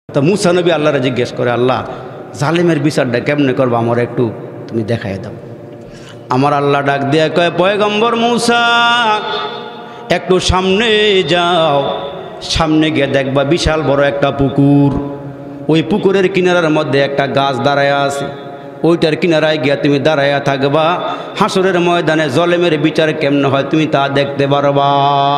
তো মুসা নবী আল্লাহরে জিজ্ঞেস করে, আল্লাহ জালেমের বিচারটা কেমনে করবো আমার একটু তুমি দেখাই দাও। আমার আল্লাহ ডাক দিয়ে কয়, পয়গম্বর মুসা একটু সামনে যাও, সামনে গিয়ে দেখবা বিশাল বড় একটা পুকুর, ওই পুকুরের কিনারার মধ্যে একটা গাছ দাঁড়ায়া আছে, ওইটার কিনারায় গিয়া তুমি দাঁড়ায়া থাকবা, হাসরের ময়দানে জালেমের বিচার কেমনে হয় তুমি তা দেখতে পারবা।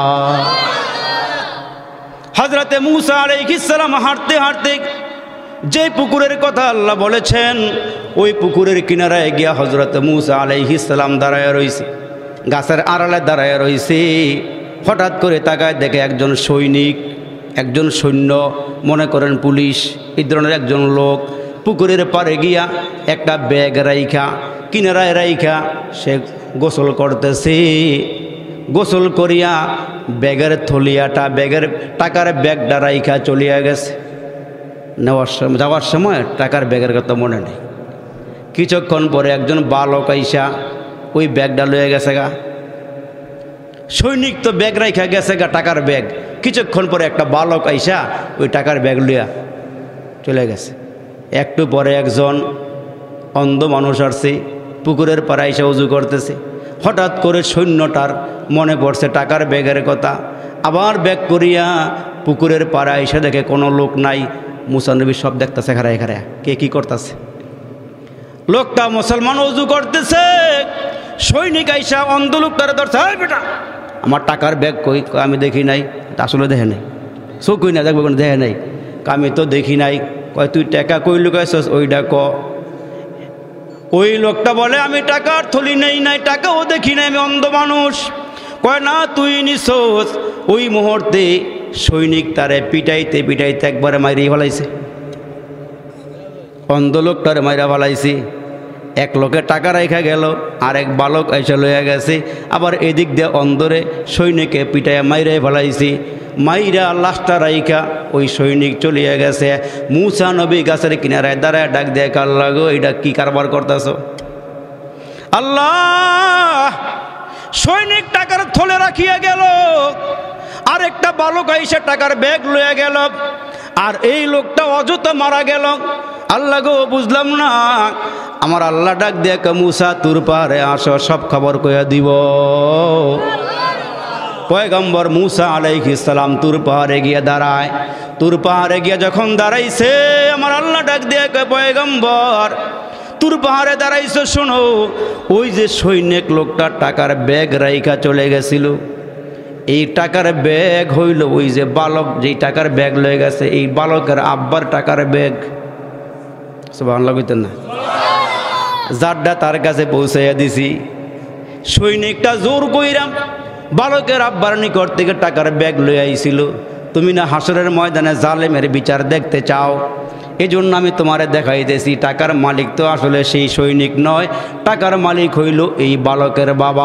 হযরতে মুসা আলাইহিস সালাম হাঁটতে হাঁটতে যে পুকুরের কথা আল্লাহ বলেছেন ওই পুকুরের কিনারায় গিয়া হযরতে মুসা আলাইহিস সালাম দাঁড়ায়া রইছে, গাছের আড়ালে দাঁড়ায়া রইছে। হঠাৎ করে তাকায় দেখে একজন সৈনিক, একজন সৈন্য, মনে করেন পুলিশ, এই ধরনের একজন লোক পুকুরের পাড়ে গিয়া একটা ব্যাগ রাইখা, কিনারায় রাইখা সে গোসল করতেছে। গোসল করিয়া ব্যাগের থলিয়াটা, ব্যাগের টাকার ব্যাগটা রাইখা চলিয়া গেছে। যাওয়ার সময় টাকার ব্যাগের কথা মনে নেই। কিছুক্ষণ পরে একজন বালক আইসা ওই ব্যাগটা লয়ে গেছে গা। সৈনিক তো ব্যাগ রাইখা গেছে গা, টাকার ব্যাগ। কিছুক্ষণ পরে একটা বালক আইসা ওই টাকার ব্যাগ লইয়া চলে গেছে। একটু পরে একজন অন্ধ মানুষ আসছে, পুকুরের পাড়ে আইসা উজু করতেছে। হঠাৎ করে সৈন্যটার মনে পড়ছে টাকার ব্যাগের কথা, আবার ব্যাগ করিয়া পুকুরের পাড়ে আইসা দেখে কোনো লোক নাই। মুসা নবী সব দেখতেছে, খারায় খারায় কে কি করতেছে। লোকটা মুসলমান উজু করতেছে, সৈনিক আইসা অন্ধ লোকটার ধরছে, বেটা আমার টাকার ব্যাগ কই? আমি দেখি নাই। আসলে দেখে নাই, চোখই না দেখবো, দেখে নাই। আমি তো দেখি নাই। কয় তুই টাকা কই লুকাইছস ওইটা ক। ওই লোকটা বলে আমি টাকার থলি নেই নাই, টাকাও দেখি নাই, আমি অন্ধ মানুষ। কয় না তুই নিছস। ওই মুহূর্তে সৈনিক তারে পিটাইতে পিটাইতে একবারে মাইরে ফেলাইছে, অন্ধ লোকটারে মাইরা ফেলাইছে। এক লোকে টাকা রাইখা গেল, আর এক বালক এসে লইয়া গেছে। আবার এদিক দিয়ে অন্ধরে সৈনিকে পিটাইয়া মাইরে ফেলাইছে। মাইরা লাশটা রাইখা ওই সৈনিক চলিয়া গেছে। মুসা নবী গাছের কিনারায় দাঁড়ায় ডাক দিয়ে, আল্লাহ গো এটা কি কারবার করতেছ? আল্লাহ, সৈনিক টাকার থলে রাখিয়া গেল, আর একটা বালক আইসা টাকার ব্যাগ লইয়া গেল, আর এই লোকটা অযথা মারা গেল। আল্লাহ গো বুঝলাম না। আমার আল্লাহ ডাক দিয়ে, মুসা তোর পাহাড়ে আসো, সব খবর কইয়া দিব। পয়গম্বর মুসা আলাইহিস সালাম তুর পাহাড়ে গিয়ে দাঁড়ায়। তুর পাহাড়ে গিয়ে যখন দাঁড়াইছে, আমার আল্লাহ ডাক দিয়ে কয়, পয়গম্বর তুর পাহাড়ে দাঁড়াইছে, শোনো ওই যে সৈনিক লোকটা টাকার ব্যাগ রাইখা চলে গেছিল, এই টাকার ব্যাগ হইল ওই যে বালক যেই টাকার ব্যাগ লয়ে গেছে, এই বালকের আব্বার টাকার ব্যাগ। সুবহানাল্লাহ কইতেন না? যারটা তার কাছে পৌঁছাইয়া দিছি। সৈনিকটা জোর কইরাম বালকের আব্বার নিকট থেকে টাকার ব্যাগ লয়ে আইছিল। তুমি না হাসরের ময়দানে জালেমের বিচার দেখতে চাও, এই জন্য আমি তোমারে দেখাইতেছি। টাকার মালিক তো আসলে সেই সৈনিক নয়, টাকার মালিক হইল এই বালকের বাবা।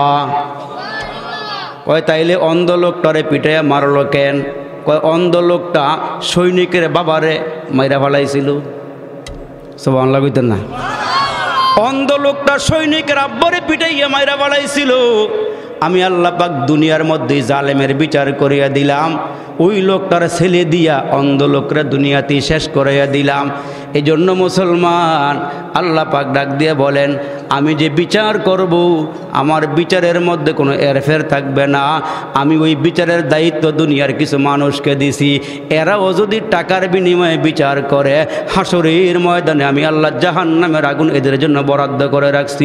কয় তাইলে অন্ধ লোকটারে পিটাইয়া মারলো কেন? কয় অন্ধ লোকটা সৈনিকের বাবারে মাইরা ফেলাইছিল। সুবহানাল্লাহ কইতেন না? অন্ধ লোকটা সৈনিকের আব্বারে পিটাইয়া মাইরা ফেলাইছিল। আমি আল্লাহ পাক দুনিয়ার মধ্যে জালেমের বিচার করিয়া দিলাম, ওই লোকটার ছেলে দিয়া অন্ধ লোকরা দুনিয়াতে শেষ করাইয়া দিলাম। এই জন্য মুসলমান আল্লাহ পাক ডাক দিয়ে বলেন, আমি যে বিচার করব আমার বিচারের মধ্যে কোনো এরফের থাকবে না। আমি ওই বিচারের দায়িত্ব দুনিয়ার কিছু মানুষকে দিছি, এরাও যদি টাকার বিনিময়ে বিচার করে, হাসরের ময়দানে আমি আল্লাহ জাহান্নামের আগুন এদের জন্য বরাদ্দ করে রাখছি।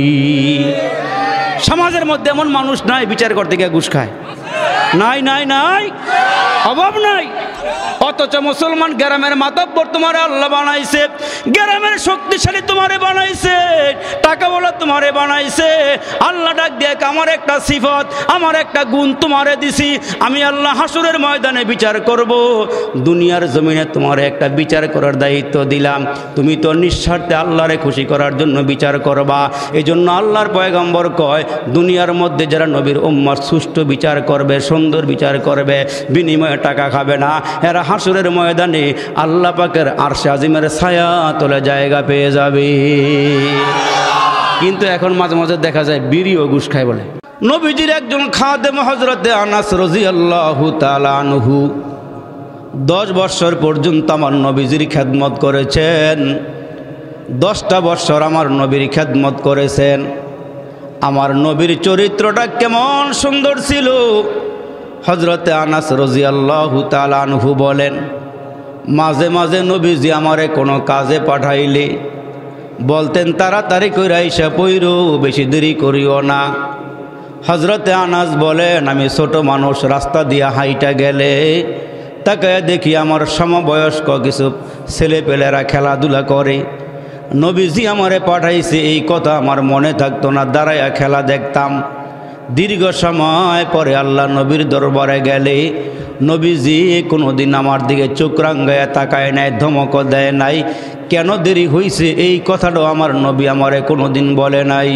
সমাজের মধ্যে এমন মানুষ নাই বিচার করতে গিয়ে ঘুষ খায়? নাই নাই নাই, অভাব নাই। অথচ মুসলমান গ্রামের মাতব্বর তোমারে আল্লাহ বানাইছে, গ্রামের শক্তিশালী তোমারে বানাইছে, টাকা বলা তোমারে বানাইছে। আল্লাহ ডাক দিয়ে আমার একটা সিফত, আমার একটা গুণ তোমারে দিছি, আমি আল্লাহ হাসরের ময়দানে বিচার করব। দুনিয়ার জমিনে তোমারে একটা বিচার করার দায়িত্ব দিলাম, তুমি তো নিঃস্বার্থে আল্লাহরে খুশি করার জন্য বিচার করবা। এই জন্য আল্লাহর পয়গম্বর কয়, দুনিয়ার মধ্যে যারা নবীর উম্মত সুষ্ঠু বিচার করবে, সুন্দর বিচার করবে, বিনিময়ে টাকা খাবে না, এরা হাসরের ময়দানে আল্লাহ পাকের আরশে আজিমের ছায়া তলে জায়গা পেয়ে যাবে। কিন্তু এখন মাঝে মাঝে দেখা যায় বিড়ি ও ঘুষ খায় বলে। নবীজির একজন খাদেম হযরতে আনাস রাদিয়াল্লাহু তাআলা আনহু 10 বছর পর্যন্ত আমার নবীজির খেদমত করেছেন। 10টা বছর আমার নবীর খেদমত করেছেন। আমার নবীর চরিত্রটা কেমন সুন্দর ছিল। হযরতে আনাস রাদিয়াল্লাহু তাআলা আনহু বলেন, মাঝে মাঝে নবীজি আমারে কোনো কাজে পাঠাইলে বলতেন, তাড়াতাড়ি কইরা আইসা পইরো, বেশি দেরি করিও না। হযরতে আনাস বলেন, আমি ছোট মানুষ, রাস্তা দিয়া হাইটা গেলে তাকায় দেখি আমার সমবয়স্ক কিছু ছেলেপেলেরা খেলাধুলা করে। নবীজি আমারে পাঠাইছে এই কথা আমার মনে থাকতো না, দাঁড়াইয়া খেলা দেখতাম। দীর্ঘ সময় পরে আল্লাহ নবীর দরবারে গেলে নবীজি কোনোদিন আমার দিকে চোখ রাঙ্গায়া তাকায় নাই, ধমকও দেয় নাই। কেন দেরি হইছে এই কথাটাও আমার নবী আমারে কোনোদিন বলে নাই।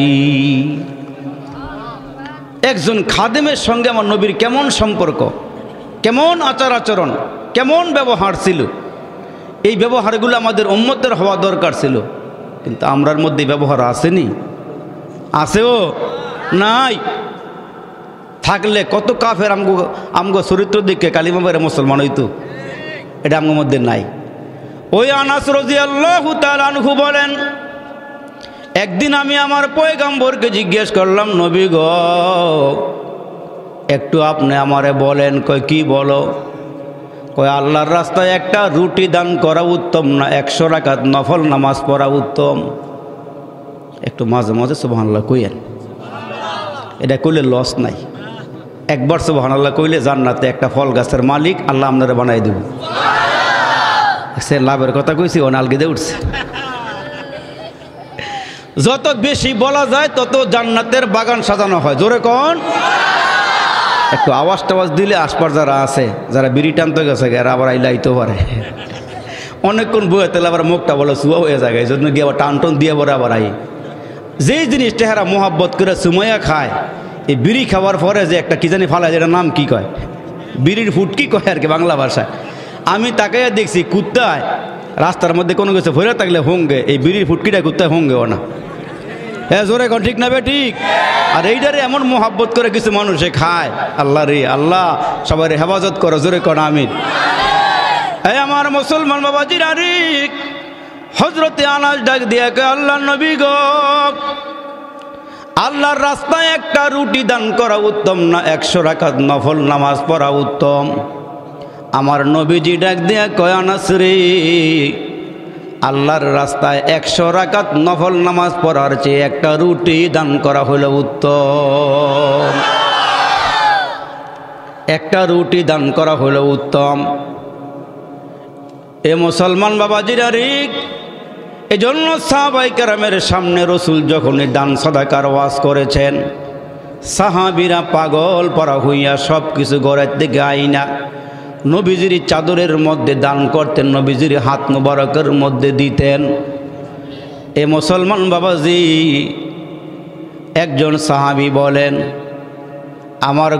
একজন খাদেমের সঙ্গে আমার নবীর কেমন সম্পর্ক, কেমন আচার আচরণ, কেমন ব্যবহার ছিল, এই ব্যবহারগুলো আমাদের উম্মতের হওয়া দরকার ছিল। কিন্তু আমরার মধ্যে ব্যবহার আসেনি, আসেও নাই। থাকলে কত কাফের আমগো চরিত্র দিকে কালিমা বেড়ে মুসলমান হইতো, এটা আমগোর মধ্যে নাই। ওই আনাস রাদিয়াল্লাহু তাআলা আনহু বলেন, একদিন আমি আমার পয়গম্বরকে জিজ্ঞেস করলাম, নবী গো একটু আপনি আমারে বলেন। কয় কি বলো? কয় আল্লাহর রাস্তায় একটা রুটি দান করা উত্তম না 100 রাকাত নফল নামাজ পড়া উত্তম? একটু মাঝে মাঝে সুবহানাল্লাহ কইয়েন, এটা কইলে লস নাই। একবার সুবহানাল্লাহ কইলে জান্নাতে একটা ফল গাছের মালিক আল্লাহ আপনারা বানাই দেব। সে লাভের কথা কইছি, ও নালগিদে উঠছে। যত বেশি বলা যায় তত জান্নাতের বাগান সাজানো হয়। জোরে কোন, একটু আওয়াজ টাওয়াজ দিলে আশপাশ যারা আছে, যারা বিড়ি টানতে গেছে এরা আবার আইলাইতে পারে। অনেকক্ষণ বয়ে তেলে আবার মুখটা বলে সুয়া হয়ে যায়, এই জন্য গিয়ে আবার টান টন দিয়ে পরে আবার আই। যেই জিনিস টেহারা মোহাব্বত করে সুমাইয়া খায়, এই বিড়ি খাওয়ার পরে যে একটা কি জানি ফালায়, যেটা নাম কি কয়, বিড়ির ফুটকি কয় আর কি বাংলা ভাষায়। আমি তাকাইয়া দেখছি কুত্তায় রাস্তার মধ্যে কোনো কিছু ভরে থাকলে হোঙ্গে, এই বিড়ির ফুটকিটা কুত্তায় হোঙ্গেও না। হ্যাঁ জোরে কন, ঠিক না বে ঠিক? আর এইটারে এমন মোহাব্বত করে কিছু মানুষে খায়। আল্লাহ রে আল্লাহ, সবাই হেফাজত করো, জোরে কন আমিন। এই আমার মুসলমান বাবাজির আরিক হযরতে আনাস ডাক দিয়া কয়, আল্লাহ নবী গো, আল্লাহর রাস্তায় একটা রুটি দান করা উত্তম না 100 রাকাত নফল নামাজ পড়া উত্তম? আমার নবীজি ডাক দিয়া কয়, আনাস রে, আল্লাহর রাস্তায় 100 রাকাত নফল নামাজ পড়ার চেয়ে একটা রুটি দান করা হলো উত্তম। একটা রুটি দান করা হলো উত্তম। এ মুসলমান বাবাজিরা রিক, এজন্য সাহাবায়ে কেরামের সামনে রসুল যখনই দান সাদাকার ওয়াজ করেছেন, সাহাবীরা পাগল পরা হইয়া সব কিছু ঘরের দিকে আইনা নবীজির চাদরের মধ্যে দান করতেন, নবীজির হাত মুবারকের মধ্যে দিতেন। এ মুসলমান বাবাজি, একজন সাহাবী বলেন, আমার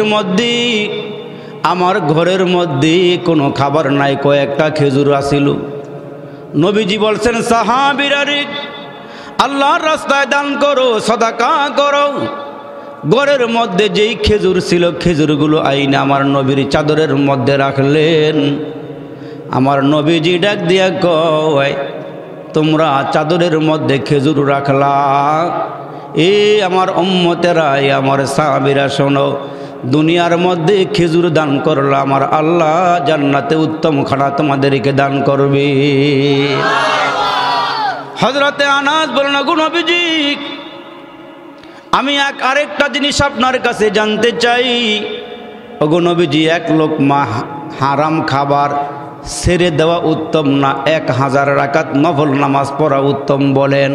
ঘরের মধ্যে কোনো খাবার নাই, কয়েকটা খেজুর আছিল। নবীজি বলছেন, সাহাবীরা রে, আল্লাহর রাস্তায় দান করো, সাদাকা করো। ঘরের মধ্যে যেই খেজুর ছিল, খেজুরগুলো আইনা আমার নবীর চাদরের মধ্যে রাখলেন। আমার নবীজি ডাক দিয়া কয়, তোমরা চাদরের মধ্যে খেজুর রাখলা, আমার উম্মতেরা, আমার সাহাবীরা শোনো, দুনিয়ার মধ্যে খেজুর দান করলা, আমার আল্লাহ জান্নাতে উত্তম খানা তোমাদেরকে দান করবে। হযরতে আনাস বলেন, গো নবীজি, আমি আরেকটা জিনিস আপনার কাছে জানতে চাই। ওগো নবীজি, 1 লোকমা হারাম খাবার ছেড়ে দেওয়া উত্তম না 1000 রাকাত নফল নামাজ পড়া উত্তম? বলেন,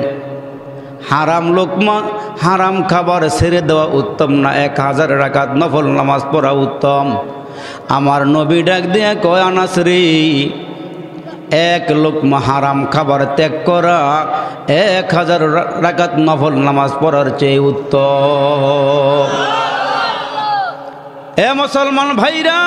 হারাম খাবার ছেড়ে দেওয়া উত্তম না 1000 রাকাত নফল নামাজ পড়া উত্তম? আমার নবী ডাক দিয়ে কয়, আনাস রে, 1 লোকমা হারাম খাবার ত্যাগ করা 1000 রাকাত নফল নামাজ পড়ার চেয়ে উত্তম। এ মুসলমান ভাইরা,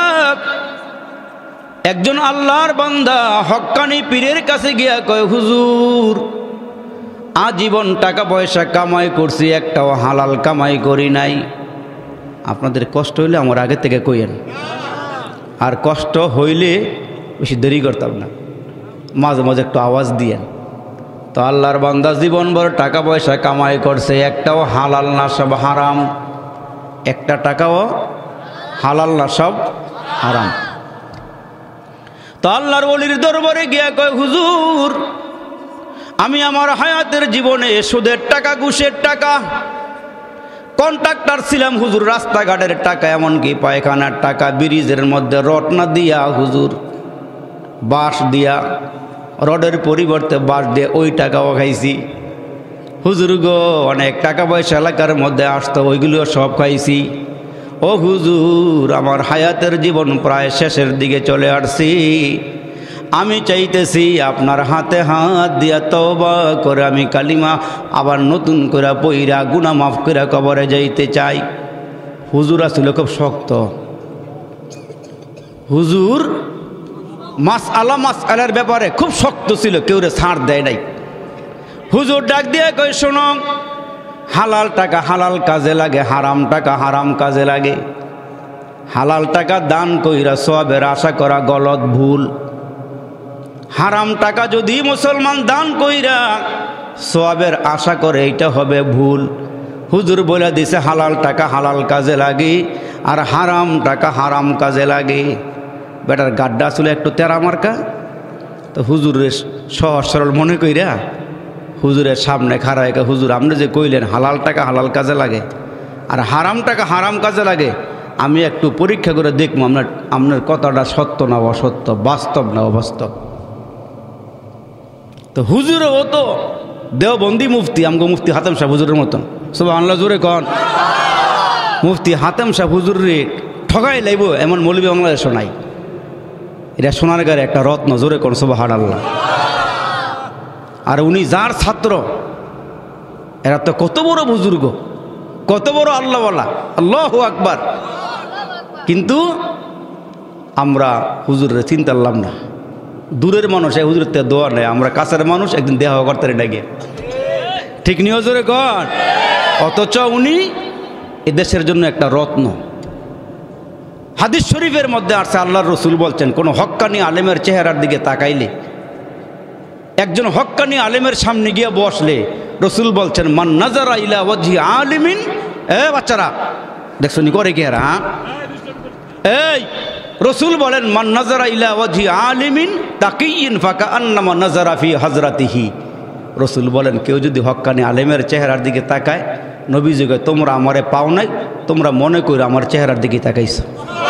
একজন আল্লাহর বান্দা হক্কানি পীরের কাছে গিয়া কয়, হুজুর, আজীবন টাকা পয়সা কামাই করছি, একটাও হালাল কামাই করি নাই। আপনাদের কষ্ট হইলে আমার আগে থেকে কইেন, আর কষ্ট হইলে বেশি দেরি করতাম না, মাঝে মাঝে একটু আওয়াজ দিয়েন। তো আল্লাহর বান্দা জীবন ভর টাকা পয়সা কামাই করছে, একটাও হালাল না, সব হারাম। একটা টাকাও হালাল না, সব হারাম। তো আল্লাহর ওলির দরবারে গিয়া কয়, হুজুর আমি আমার হায়াতের জীবনে সুদের টাকা, ঘুষের টাকা, কন্ট্রাক্টর ছিলাম হুজুর, রাস্তাঘাটের টাকা, এমনকি পায়খানার টাকা, ব্রিজের মধ্যে রটনা দিয়া হুজুর, বাঁশ দিয়া, রডের পরিবর্তে বাঁশ দিয়ে ওই টাকাও খাইছি হুজুর গো। অনেক টাকা পয়সা এলাকার মধ্যে আসতো, ওইগুলো সব খাইছি। ও হুজুর আমার হায়াতের জীবন প্রায় শেষের দিকে চলে আসছি, আমি চাইতেছি আপনার হাতে হাত দিয়া তওবা করে আমি কালিমা আবার নতুন করে পইরা গুনাহ মাফ করে কবরে যাইতে চাই। হুজুর আসলে খুব শক্ত, হুজুর মাসআলার ব্যাপারে খুব শক্ত ছিল, কেউ রে ছাড় দেয় নাই। হুজুর ডাক দিয়ে কই, শোনো, হালাল টাকা হালাল কাজে লাগে, হারাম টাকা হারাম কাজে লাগে। হালাল টাকা দান কইরা সওয়াবের আশা করা গলত, ভুল। হারাম টাকা যদি মুসলমান দান কইরা সওয়াবের আশা করে, এটা হবে ভুল। হুজুর বলে দিছে হালাল টাকা হালাল কাজে লাগে আর হারাম টাকা হারাম কাজে লাগে। বেটার গাড্ডা আসলে একটু তেরা মার্কা। তো হুজুরের সহজ সরল মনে কইরা হুজুরের সামনে খাড়ায়, হুজুর আপনি যে কইলেন হালাল টাকা হালাল কাজে লাগে আর হারাম টাকা হারাম কাজে লাগে, আমি একটু পরীক্ষা করে দেখবো আপনার কথাটা সত্য না অসত্য, বাস্তব না অবাস্তব। তো হুজুরও ও তো দেওবন্দি মুফতি, আমগো মুফতি হাতেম সাহেব হুজুরের মতন, সুবহানাল্লাহ জোরে কন। মুফতি হাতেম সাহেব হুজুর রে ঠগাই লাইব এমন মৌলবি বাংলাদেশও নাই। এটা সোনারগাঁয়ের একটা রত্ন, জোরে কন সুবহানাল্লাহ। আর উনি যার ছাত্র, এরা তো কত বড় বুজুর্গ, কত বড় আল্লাহওয়ালা, আল্লাহু আকবার। কিন্তু আমরা হুজুরের চিন্তা করলাম না, দূরের মানুষ এই হুজুরের তে দোয়া নেই, আমরা কাছের মানুষ, একদিন দেহ করতে ডাকে, ঠিক নিয়ে জোরে কন। অথচ উনি এ দেশের জন্য একটা রত্ন। হাদিস শরীফের মধ্যে আসছে, আল্লাহর রসুল বলছেন, কোনো হক্কানি আলেমের চেহারার দিকে তাকাইলে, একজন হক্কানি আলেমের সামনে গিয়ে বসলে রসুল বলছেন, মান নাজারা ইলা ওয়াজহি আলিমিন, বাচ্চারা দেখছো নি করে কি এরা, এই রসুল বলেন, মান নাজারা ইলা ওয়াজহি আলিমিন তাকিয়িন ফাকান্নামা নাজারা ফি হযরাতিহি। রসুল বলেন, কেউ যদি হক্কানি আলেমের চেহারার দিকে তাকায়, নবীজি কয়, তোমরা আমারে পাও নাই, তোমরা মনে করে আমার চেহারার দিকে তাকাইছো।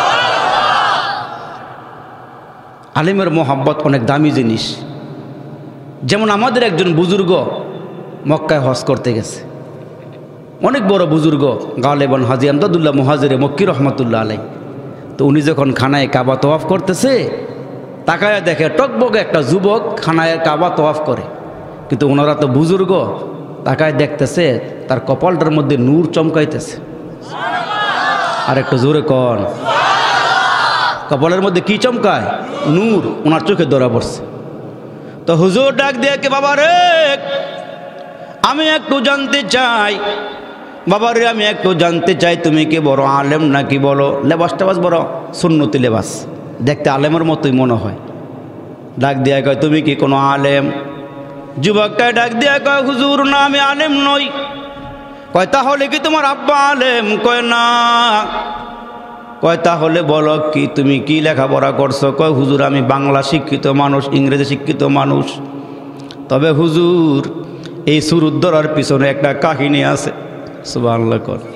আলেমের মোহাব্বত অনেক দামি জিনিস। যেমন আমাদের একজন বুজুর্গ মক্কায় হজ করতে গেছে, অনেক বড় বুজুর্গ, গালেবান হাজী আমদাদুল্লাহ মুহাজিরে মক্কি রহমতুল্লাহ আলাই। তো উনি যখন খানায় কাবা তওয়াফ করতেছে, তাকায় দেখে টকবকে একটা যুবক খানায় কাবা তওয়াফ করে, কিন্তু ওনারা তো বুজুর্গ, তাকায় দেখতেছে তার কপালটার মধ্যে নূর চমকাইতেছে। আর একটু জোরে কন, কপালের মধ্যে কি চমকায়? নূর। ওনার চোখে ধরা পড়ছে। তো হুজুর ডাক দিয়ে, কে বাবা রে, আমি একটু জানতে চাই, বাবা রে আমি একটু জানতে চাই, তুমি কি বড় আলেম নাকি বলো? লেবাসটা বাস বড় সুন্নতি লেবাস, দেখতে আলেমের মতোই মনে হয়। ডাক দিয়া কয়, তুমি কি কোনো আলেম? যুবকটায় ডাক দিয়া কয়, হুজুর না, আমি আলেম নই। কয়, তাহলে কি তোমার আব্বা আলেম? কয়, না। কয়, তাহলে বলো কি, তুমি কি লেখাপড়া করছো? কয়, হুজুর আমি বাংলা শিক্ষিত মানুষ, ইংরেজি শিক্ষিত মানুষ। তবে হুজুর এই সুরুদ ধরার পিছনে একটা কাহিনী আছে। সুবহানাল্লাহ।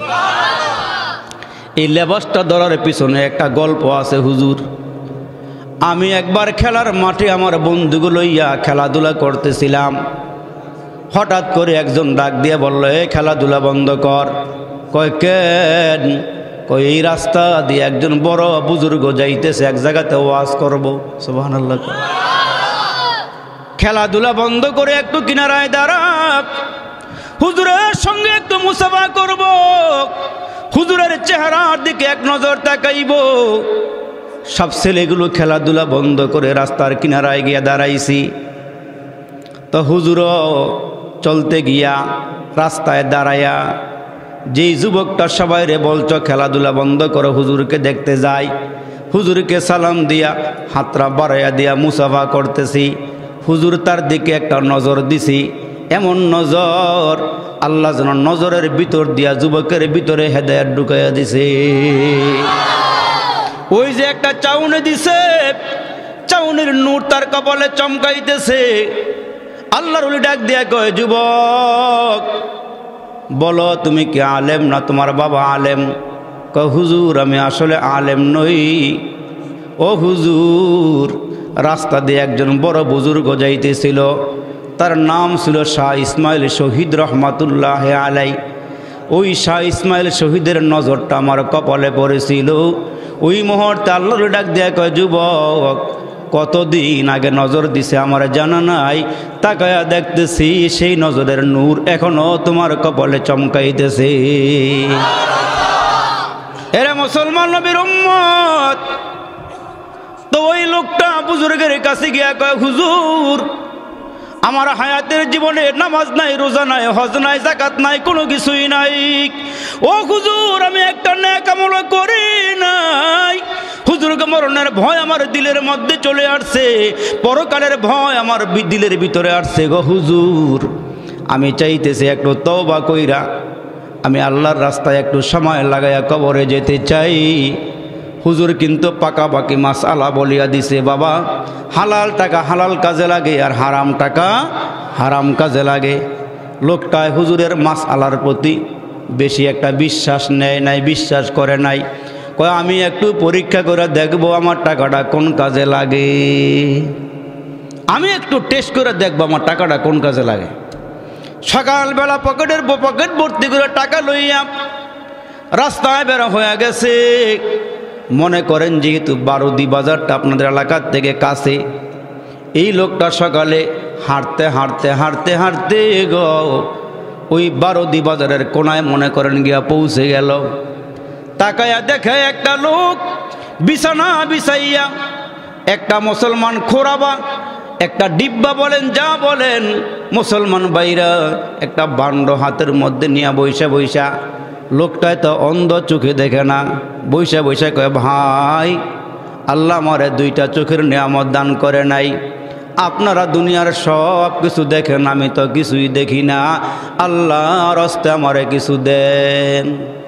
এই লেবাসটা ধরার পিছনে একটা গল্প আছে হুজুর। আমি একবার খেলার মাঠে আমার বন্ধুগুলো লইয়া খেলাধুলা করতেছিলাম, হঠাৎ করে একজন ডাক দিয়ে বলল, এই খেলাধুলা বন্ধ কর। কয়, কেন? কয়, এই রাস্তা দিয়ে একজন বড় বুজুর্গ যাইতেছে, এক জায়গাতে ওয়াজ করব। সুবহানাল্লাহ। খেলাধুলা বন্ধ করে একটু কিনারায় দাঁড়া, হুজুরের সঙ্গে একটু মুসাফা করব, হুজুরের চেহারার দিকে এক নজর তাকাইব। সব ছেলেগুলো খেলাধুলা বন্ধ করে রাস্তার কিনারায় গিয়া দাঁড়াইছি। তো হুজুরও চলতে গিয়া রাস্তায় দাঁড়াইয়া, যেই যুবকটা সবাই রে বলছো খেলাধুলা বন্ধ করো, হুজুরকে দেখতে যাই, হুজুরকে সালাম দিয়া হাতরা বাড়াইয়া দিয়া মুসাফা করতেছি। হুজুর তার দিকে একটা নজর দিছি, এমন নজর আল্লাহ যেন নজরের ভিতর দিয়া যুবকের ভিতরে হেদায়েত ঢুকাইয়া দিছে। ওই যে একটা চাউনি দিছে, চাউনির নূর তার কপালে চমকাইতেছে। আল্লাহর ওলি ডাক দিয়া কয়, যুবক বলো তুমি কি আলেম না তোমার বাবা আলেম? কয় হুজুর আমি আসলে আলেম নই। ও হুজুর, রাস্তা দিয়ে একজন বড় বুজুর্গ যাইতেছিল, তার নাম ছিল শাহ ইসমাইল শহীদ রহমাতুল্লাহ আলাই। ওই শাহ ইসমাইল শহীদের নজরটা আমার কপালে পড়েছিল। ওই মুহূর্তে আল্লাহর ডাক দিয়া কয়, যুবক কতদিন আগে নজর দিছে আমার জানা নাই, তাকায়া দেখতেছি সেই নজরের নূর এখনো তোমার কপালে চমকাইতেছে। এরা মুসলমান নবীর উম্মত। তো ওই লোকটা বুজুর্গের কাছে গিয়া কয়, হুজুর আমার হায়াতের জীবনে নামাজ নাই, রোজা নাই, হজ নাই, যাকাত নাই, কোনো কিছুই নাই। ও হুজুর আমি একটা নেক আমল করি নাই। হুজুরকে মরণের ভয় আমার দিলের মধ্যে চলে আসছে, পরকালের ভয় আমার দিলের ভিতরে আসছে গো হুজুর। আমি চাইতেছি একটু তওবা কইরা আমি আল্লাহর রাস্তায় একটু সময় লাগাইয়া কবরে যেতে চাই। হুজুর কিন্তু পাকাপাকি মাসআলা বলিয়া দিছে, বাবা হালাল টাকা হালাল কাজে লাগে আর হারাম টাকা হারাম কাজে লাগে। লোকটায় হুজুরের মাসআলার প্রতি বেশি একটা বিশ্বাস নেয় নাই, বিশ্বাস করে নাই। কয় আমি একটু পরীক্ষা করে দেখবো আমার টাকাটা কোন কাজে লাগে, আমি একটু টেস্ট করে দেখবো আমার টাকাটা কোন কাজে লাগে। সকালবেলা পকেট ভর্তি করে টাকা লইয়া রাস্তায় বের হয়ে গেছে। মনে করেন যেহেতু বারুদি বাজারটা আপনাদের এলাকার থেকে কাছে, এই লোকটা সকালে হাঁটতে হাঁটতে হাঁটতে হাঁটতে গো ওই বারুদি বাজারের কোনায় মনে করেন গিয়া পৌঁছে গেল। তাকায়া দেখে একটা লোক বিছানা বিছাইয়া, একটা মুসলমান খোরাবা, একটা ডিব্বা বলেন যা বলেন, মুসলমান বাইরা একটা বান্ড হাতের মধ্যে নিয়ে বৈশা বৈশা। লোকটায় তো অন্ধ, চোখে দেখে না, বৈশা বৈশা কয়, ভাই আল্লাহ আমারে দুইটা চোখের নিয়ামত দান করে নাই, আপনারা দুনিয়ার সব কিছু দেখেন, আমি তো কিছুই দেখি না, আল্লাহর হস্তে আমারে কিছু দেন।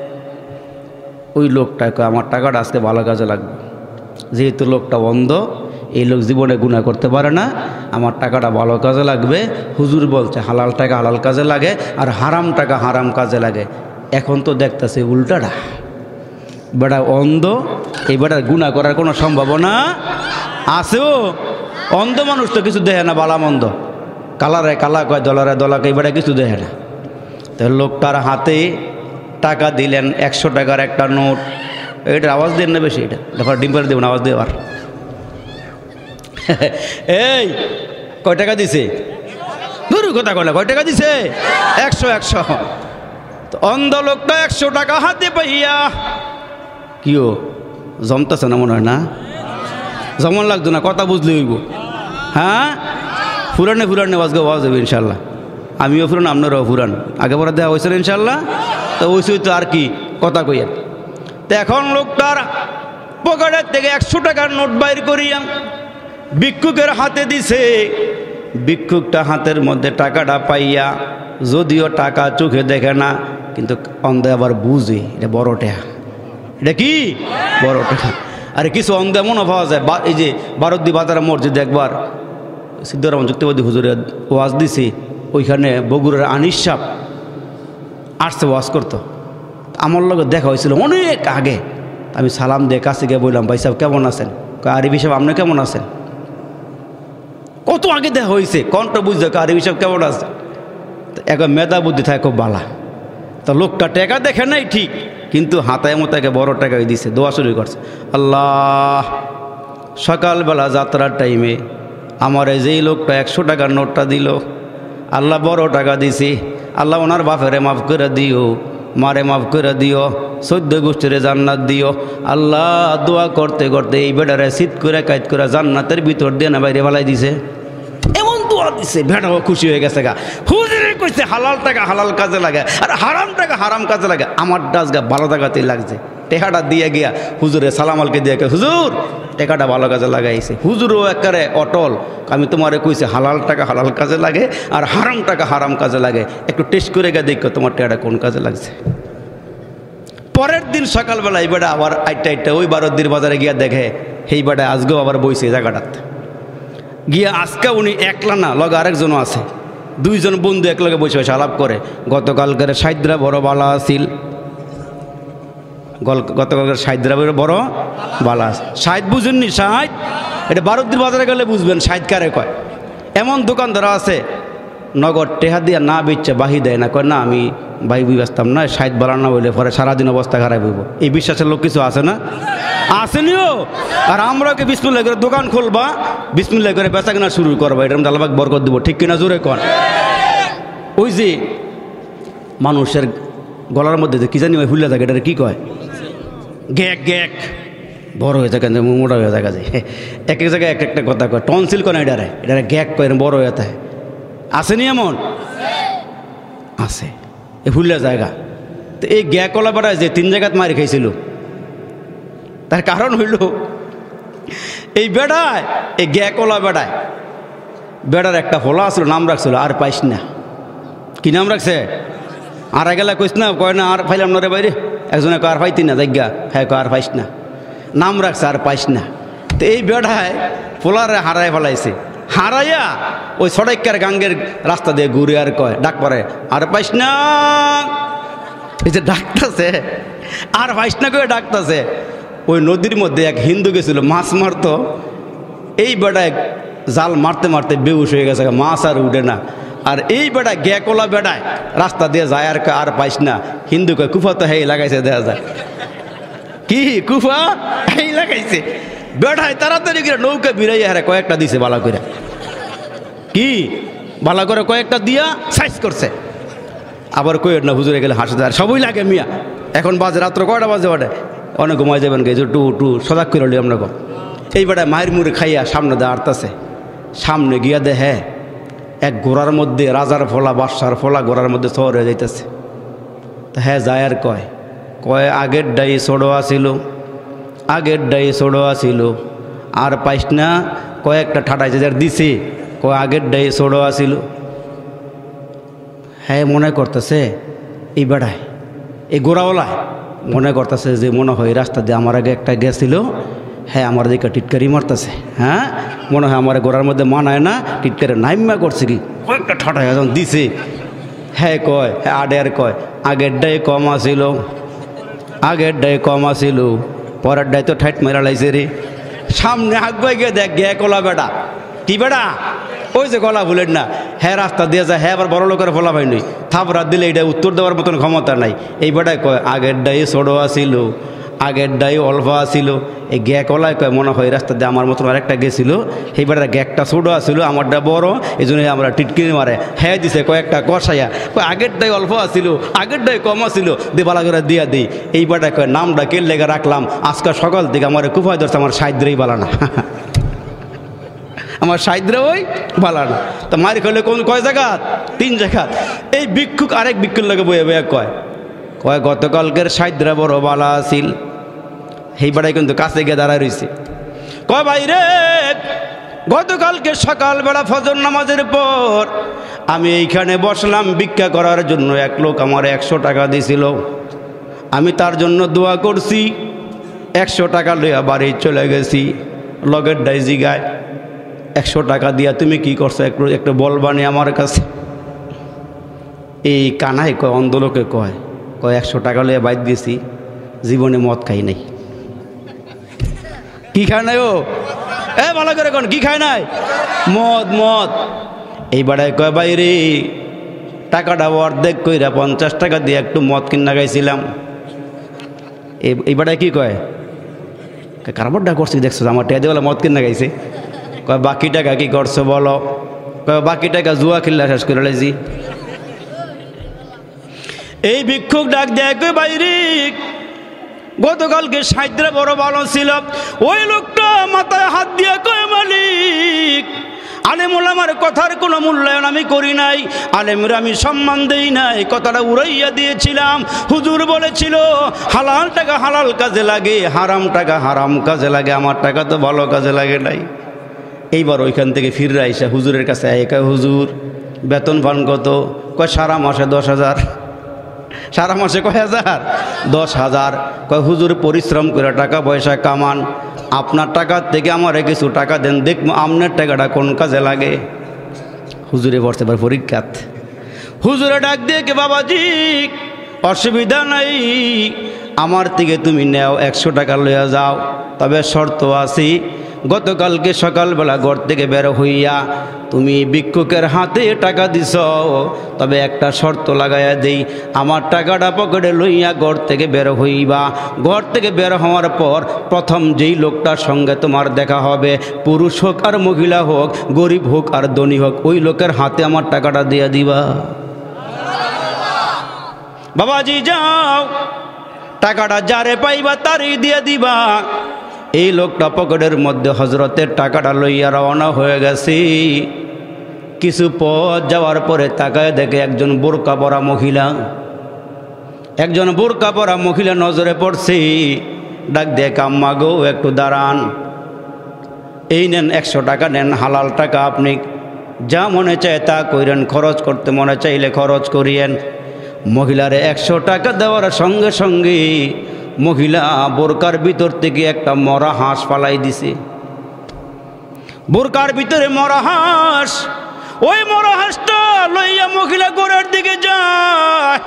ওই লোকটাকে আমার টাকাটা আজকে ভালো কাজে লাগবে, যেহেতু লোকটা অন্ধ, এই লোক জীবনে গুনাহ করতে পারে না, আমার টাকাটা ভালো কাজে লাগবে। হুজুর বলছে হালাল টাকা হালাল কাজে লাগে আর হারাম টাকা হারাম কাজে লাগে। এখন তো দেখতেছে উল্টাটা, বেটা অন্ধ, এই বেটার গুনাহ করার কোনো সম্ভাবনা আছেও? অন্ধ মানুষ তো কিছু দেখে না, বালা মন্দ, কালারে কালা কয়, দলারে দলা কয়, এই বেটা কিছু দেখে না। তো লোকটার হাতে টাকা দিলেন, 100 টাকার একটা নোট। এইটার আওয়াজ দেন না বেশি, এটা দেখো ডিম্পার দেবেন আওয়াজ দেওয়ার। এই কয় টাকা দিছে? ধরু কথা কয়লা, কয় টাকা দিছে? 100। তো অন্ধ লোকটা 100 টাকা হাতে পাইয়া কিও জমতেছে না মনে হয় না? যেমন লাগতো না, কথা বুঝলে হইব। হ্যাঁ ফুরানে আজকে ওয়াজ হবে ইনশাল্লাহ। আমিও ফুরান, আপনারাও ফুরান, আগে পরে দেওয়া হয়েছিল ইনশাল্লাহ। তো ওই তো আর কি কথা কইয়া। তো এখন লোকটার পকেটের থেকে 100 টাকার নোট বাইর করিয়া ভিক্ষুকের হাতে দিছে। ভিক্ষুকটা হাতের মধ্যে টাকাটা পাইয়া, যদিও টাকা চোখে দেখে না, কিন্তু অন্ধে আবার বুঝে এটা বড় টাকা, এটা কি বড় টাকা। আরে কিছু অন্ধে মনে পাওয়া যায়। এই যে বারুদি বাজার মসজিদ একবার সিদ্ধরামন যুক্তিবাদী হুজুরের ওয়াজ দিছে, ওইখানে বগুড়ার আনিস সাহেব আসছে ওয়াজ করতো। আমার লগে দেখা হয়েছিল অনেক আগে। আমি সালাম দিয়ে কাছে গিয়ে বললাম, ভাই সাহেব কেমন আছেন? আরিফি সাহেব আপনি কেমন আছেন? কত আগে দেখা হয়েছে, কণ্ঠ বুঝতে আরিফি সাহেব কেমন আছে। একবার মেধা বুদ্ধি থাকে খুব বালা। তা লোকটা টাকা দেখে নাই ঠিক, কিন্তু হাতায় মতাকে বড় টাকাই দিছে, দোয়া শুরু করছে। আল্লাহ, সকালবেলা যাত্রার টাইমে আমার এই যেই লোকটা 100 টাকার নোটটা দিল, আল্লাহ বড় টাকা দিছি, আল্লাহ ওনার বাপেরে মাফ করে দিও, মারে মাফ করে দিও, 14 গোষ্ঠীরে জান্নাত দিও। আল্লাহ দোয়া করতে করতে এই বেটারে শীত করে কাইত করে জান্নাতের ভিতর দিয়ে না বাইরে ফেলাই দিছে। এমন দোয়া দিছে, বেটাও খুশি হয়ে গেছে গা। হুজুরে কইছে হালাল টাকা হালাল কাজে লাগে আর হারাম টাকা হারাম কাজে লাগে। আমার ডাস গা ভালো টাকাতেই লাগছে। টেকাটা দিয়ে গিয়া হুজুরে সালামালকে দিয়ে হুজুর টেকাটা ভালো কাজে লাগাইছে। হুজুরও একেবারে অটল, আমি তোমারে কইছি হালাল টাকা হালাল কাজে লাগে আর হারাম টাকা হারাম কাজে লাগে, একটু টেস্ট করে গিয়ে দেখো তোমার টেকাটা কোন কাজে লাগছে। পরের দিন সকালবেলা এই বেটা আবার আইটা ওই বারোদ্দির বাজারে গিয়া দেখে এই বেটা আজকেও আবার বইছে জায়গাটাতে গিয়া। আজকে উনি একলা না, লগে আরেকজনও আছে, দুইজন বন্ধু একলগে বসে বসে আলাপ করে। গতকালকের সাইদরা বড় বালা আসিল, গতকালকের সাইদরা বড় বালা সাইদ বুঝেননি? সাইদ এটা বারোদ্দির বাজারে গেলে বুঝবেন সাইদ কারে কয়। এমন দোকানদার আছে নগদ টেহা দিয়া না বেচছে বাহি দেয় না, কয় না আমি বাই ব্যস্তাম না, সাইদ বালা না বললে পরে সারাদিন অবস্থা খারাপ হইব। এই বিশ্বাসের লোক কিছু আছে না? আসেনিও। আর আমরা কি বিসমিল্লাহ করে দোকান খুলবা, বিসমিল্লাহ করে বেচা কিনা শুরু করবা, এরকম আল্লাহ বরকত দিব, ঠিক কিনা জোরে কন। ওই যে মানুষের গলার মধ্যে যে কি জানি ওই হুল্লা থাকে, এটা কি কয়? গ্যাক গ্যাক, বড় হয়ে থাকে, মোটা হয়ে থাকে, যায় এক এক জায়গায় এক একটা কথা কয়। টনসিল কয় না, এটারে গ্যাক কয়, বড় হয়ে থাকে। আসেনি এমন? আছে এই হুল্লা জায়গা। তো এই গ্যাকলা বেড়ায় যে 3 জায়গাত মারি খাইছিল, তার কারণ হইল এই বেড়ায়, এই গ্যাকলা বেড়ার একটা ফলা আসলো, নাম রাখছিল আর পাইস না। কি নাম রাখছে? আর গেলা কইস না, কয় না আর ফাইলাম না রে বাইরে। একজনে কয় আর পাইতি না, জায়গা হ্যাঁ কয় আর পাইস না, নাম রাখছে আর পাইস না। তো এই বেড়ায় ফোলারে হারায় ফেলাইছে, হারাইয়া ওই সড়াইকার গাঙ্গের রাস্তা দিয়ে ঘুরে আর কয় ডাক পরে আর পাইস না। এই যে ডাকতেছে আর পাইস না কয়ে ডাকতেছে। ওই নদীর মধ্যে এক হিন্দু গেছিল মাছ মারতো, এই বেড়ায় জাল মারতে মারতে বেহুশ হয়ে গেছে, মাছ আর উঠে না। আর এই বেড়া গ্যাকলা বেড়ায় রাস্তা দিয়ে যায় আর আর পাইস না। হিন্দু কয় কুফা তো হেই লাগাইছে, দেখা যায় কি কুফা হেই লাগাইছে। বেড়ায় তাড়াতাড়ি করে নৌকা বিরাইয়া হারে কয়েকটা দিছে বালা করে, কি বালা করে কয়েকটা দিয়া সাইজ করছে। আবার কই না হুজুরে গেলে হাসতে আর সবই লাগে মিয়া। এখন বাজে রাত্র কয়টা বাজে ওঠে, অনেক ঘুমাই যাবেন গে টু সজাগ করে লি আমরা। এই বেড়ায় মায়ের মুড়ে খাইয়া সামনে দিয়ে আড়তাছে, সামনে গিয়া দে হ্যাঁ এক ঘোড়ার মধ্যে রাজার ফলা বাদশার ফলা ঘোড়ার মধ্যে শহর হয়ে যাইতেছে। তা হ্যাঁ যায় আর কয় আগের ডাই ছোড়োয়া ছিল, আগের ডাই ছোড়োয়া ছিল আর পাইস না। কয়েকটা ঠাটাই যে যার দিছে, কয় আগের ডাই ছোড়োয়া ছিল। হ্যাঁ মনে করতেছে এই বেড়ায় এই গোড়াওয়ালায় মনে করতেছে যে মনে হয় রাস্তা দিয়ে আমার আগে একটা গেছিল, হ্যাঁ আমার দিকে টিটকারি মারতেছে, হ্যাঁ মনে হয় আমার গোড়ার মধ্যে মানায় না, টিটকারি নাইমা করছে কি কয়েকটা ঠাটাই যখন দিছে। হ্যাঁ কয় হ্যাঁ আডে আর কয় আগের ডাই কম আসিল, আগের ডাই কম আসিল, পরের ডাই তো ঠাইট মেরা লাইছে রে। সামনে আগুয়ে গিয়ে দেখ গ্যাকলা বেড়া, কি বেড়া ওই যে গলা ভুলেন না, হ্যাঁ রাস্তা দিয়ে যায়, হ্যাঁ আবার বড় লোকের ফলা হয়নি, থাপড়া দিলে এটা উত্তর দেওয়ার মতন ক্ষমতা নাই। এই বেড়ায় কয় আগের ডাই ছোড়ো আসিল, আগের ডাই অল্প আসিল। এই গ্যাকলায় কয় মনে হয় রাস্তা দিয়ে আমার মতন আরেকটা গেছিল, সেই বেড়া গ্যাকটা ছোটো আসিল, আমারটা বড়, এই জন্য আমরা টিটকিনি মারে হ্যাঁ দিছে কয়েকটা কষাইয়া। কয় আগের ডাই অল্প আসিল, আগের ডাই কম আসিল, দিয়ে বালা করে দিয়া দিই। এই বেড়ায় কয় নামটা কে লেগে রাখলাম, আজকাল সকাল থেকে আমার কুফায় ধরছে, আমার সাইদ্রেই বালা না, আমার সাইদ্রে ওই বালা না। তো মারি খেলে কোন কয় জায়গা? 3 জায়গা। এই ভিক্ষুক আরেক ভিক্ষুর লোকে বয়ে বয়ে কয় গতকালকের সাইদ্রা বড় বালা আসিল। সেই বেড়াই কিন্তু কাছে গিয়ে দাঁড়ায় রয়েছে, কয় ভাই রে গতকালকে সকালবেলা ফজর নামাজের পর আমি এইখানে বসলাম ভিক্ষা করার জন্য, এক লোক আমার 100 টাকা দিয়েছিল, আমি তার জন্য দোয়া করছি, 100 টাকা লইয়া বাড়ি চলে গেছি। লগের ডাইজি গায় 100 টাকা দিয়া তুমি কি করছো একটু বলবানি আমার কাছে। এই কানাই কয় অন্ধলোকে কয় 100 টাকা লইয়া বাইর দিয়েছি, জীবনে মদ খাই নাই। কি খায় নাই ও? ভালো করে কোন কি খায় নাই? মদ মদ। এই বেড়ায় কয় বাইরে টাকাটা অর্ধেক কইরা 50 টাকা দিয়ে একটু মদ কিনা গাইছিলাম। এই বেড়ায় কি কয় কারবারটা করছি দেখছো, আমার টেয়া দিয়ে মদ কিনা গাইছে। কয় বাকি টাকা কি করছো বলো? কয় বাকি টাকা জুয়া খেললে শেষ করে লাইছি। এই ভিক্ষুক ডাক দেয় কই বাইরে গতকালকে সাইদ্রা বড় ভালো ছিল, ওই লোকটা মাথায় হাত দিয়ে কয় মালিক আলেম ওলামার কথার কোনো মূল্যায়ন আমি করি নাই, আলেমরা আমি সম্মান দেই নাই, কথাটা উড়াইয়া দিয়েছিলাম। হুজুর বলেছিল হালাল টাকা হালাল কাজে লাগে, হারাম টাকা হারাম কাজে লাগে, আমার টাকা তো ভালো কাজে লাগে নাই। এইবার ওইখান থেকে ফিরে আইসা হুজুরের কাছে একা, হুজুর বেতন পান কত? কয় সারা মাসে 10,000। সারা মাসে কয় হাজার? 10,000। কয় হুজুর পরিশ্রম করে টাকা পয়সা কামান, আপনার টাকার থেকে আমারে কিছু টাকা দেন, দেখবো আপনার টাকাটা কোন কাজে লাগে। হুজুরে বসতে পারে পরীক্ষাত। হুজুরে ডাক দিয়ে কে, বাবাজি অসুবিধা নাই, আমার থেকে তুমি নেও 100 টাকা লইয়া যাও, তবে শর্ত আছে, গতকালকে সকালবেলা ঘর থেকে বের হইয়া তুমি ভিক্ষুকের হাতে টাকা দিছ, তবে একটা শর্ত লাগাইয়া দেই, আমার টাকাটা পকেটে লইয়া ঘর থেকে বের হইবা। ঘর থেকে বের হওয়ার পর প্রথম যেই লোকটার সঙ্গে তোমার দেখা হবে, পুরুষ হোক আর মহিলা হোক, গরিব হোক আর ধনী হোক, ওই লোকের হাতে আমার টাকাটা দিয়ে দিবা। বাবাজি যাও, টাকাটা যারে পাইবা তারই দিয়ে দিবা। এই লোকটা পকেটের মধ্যে হজরতের টাকাটা লইয়া রওনা হয়ে গেছে। কিছু পথ যাওয়ার পরে তাকায় দেখে একজন বোরকা পরা মহিলা, একজন বোরকা পরা মহিলা নজরে পড়ছে। ডাক দিয়ে, আম্মা গো একটু দাঁড়ান, এই নেন 100 টাকা নেন, হালাল টাকা, আপনি যা মনে চায় তা কইরেন, খরচ করতে মনে চাইলে খরচ করিয়েন। মহিলারে 100 টাকা দেওয়ার সঙ্গে সঙ্গে মহিলা বোরকার ভিতর থেকে একটা মরা হাঁস পালাই দিছে। বোরকার ভিতরে মরা হাঁস, ওই মরা হাঁসটা লইয়া মহিলা গোড়ার দিকে যায়,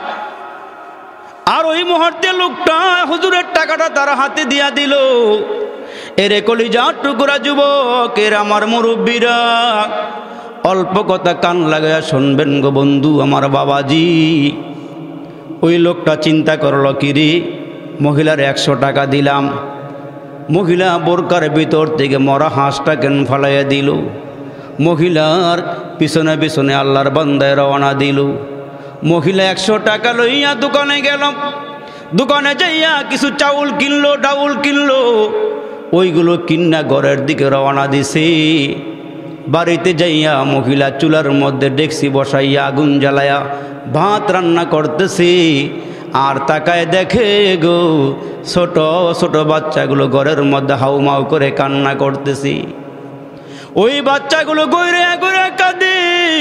আর ওই মুহূর্তে লোকটা হুজুরের টাকাটা তার হাতে দিয়া দিল। এরে কলিজার টুকরা যুবক, এর আমার মুরব্বীরা, অল্প কথা কান লাগাইয়া শুনবেন গো বন্ধু আমার বাবাজি। ওই লোকটা চিন্তা করলো, কিরে মহিলার 100 টাকা দিলাম, মহিলা বোরকার ভিতর থেকে মরা হাঁসটা কেন ফালাইয়া দিল? মহিলার পিছনে পিছনে আল্লাহর বান্দায় রওনা দিল। মহিলা 100 টাকা লইয়া দোকানে গেল, দোকানে যাইয়া কিছু চাউল কিনলো, ডাউল কিনলো, ওইগুলো কিন্না ঘরের দিকে রওনা দিছে। বাড়িতে যাইয়া মহিলা চুলার মধ্যে ডেকসি বসাইয়া আগুন জ্বালাইয়া ভাত রান্না করতেছে। আর তাকায় দেখে গো ছোট ছোট বাচ্চাগুলো ঘরের মধ্যে হাউমাউ করে কান্না করতেছি। ওই বাচ্চাগুলো গইরে গইরে কাঁদে।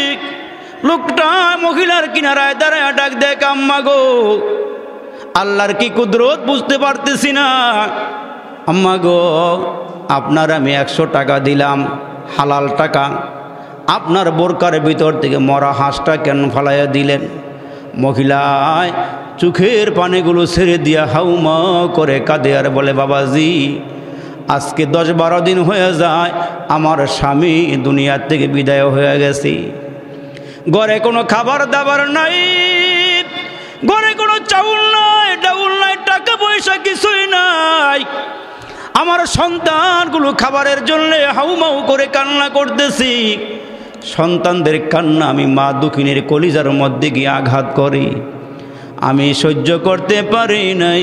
লোকটা মহিলার কিনারায় দাঁড়ায় ডাক দেখ, আম্মা গো আল্লাহর কি কুদরত বুঝতে পারতেছি না। আম্মা গো আপনার আমি 100 টাকা দিলাম, হালাল টাকা, আপনার বোরকার ভিতর থেকে মরা হাঁসটা কেন ফালাইয়া দিলেন? মহিলায় চোখের পানিগুলো ছেড়ে দিয়া হাউমা করে কাঁদে আর বলে, বাবাজি আজকে 10-12 দিন হয়ে যায় আমার স্বামী দুনিয়ার থেকে বিদায় হয়ে গেছে। ঘরে কোনো খাবার দাবার নাই, ঘরে কোনো চাউল নাই, ডাউল নাই, টাকা পয়সা কিছুই নাই। আমার সন্তানগুলো খাবারের জন্য হাউমাউ করে কান্না করতেছি। সন্তানদের কান্না আমি মা দুঃখিনীর কলিজার মধ্যে গিয়ে আঘাত করি। আমি সহ্য করতে পারি নাই,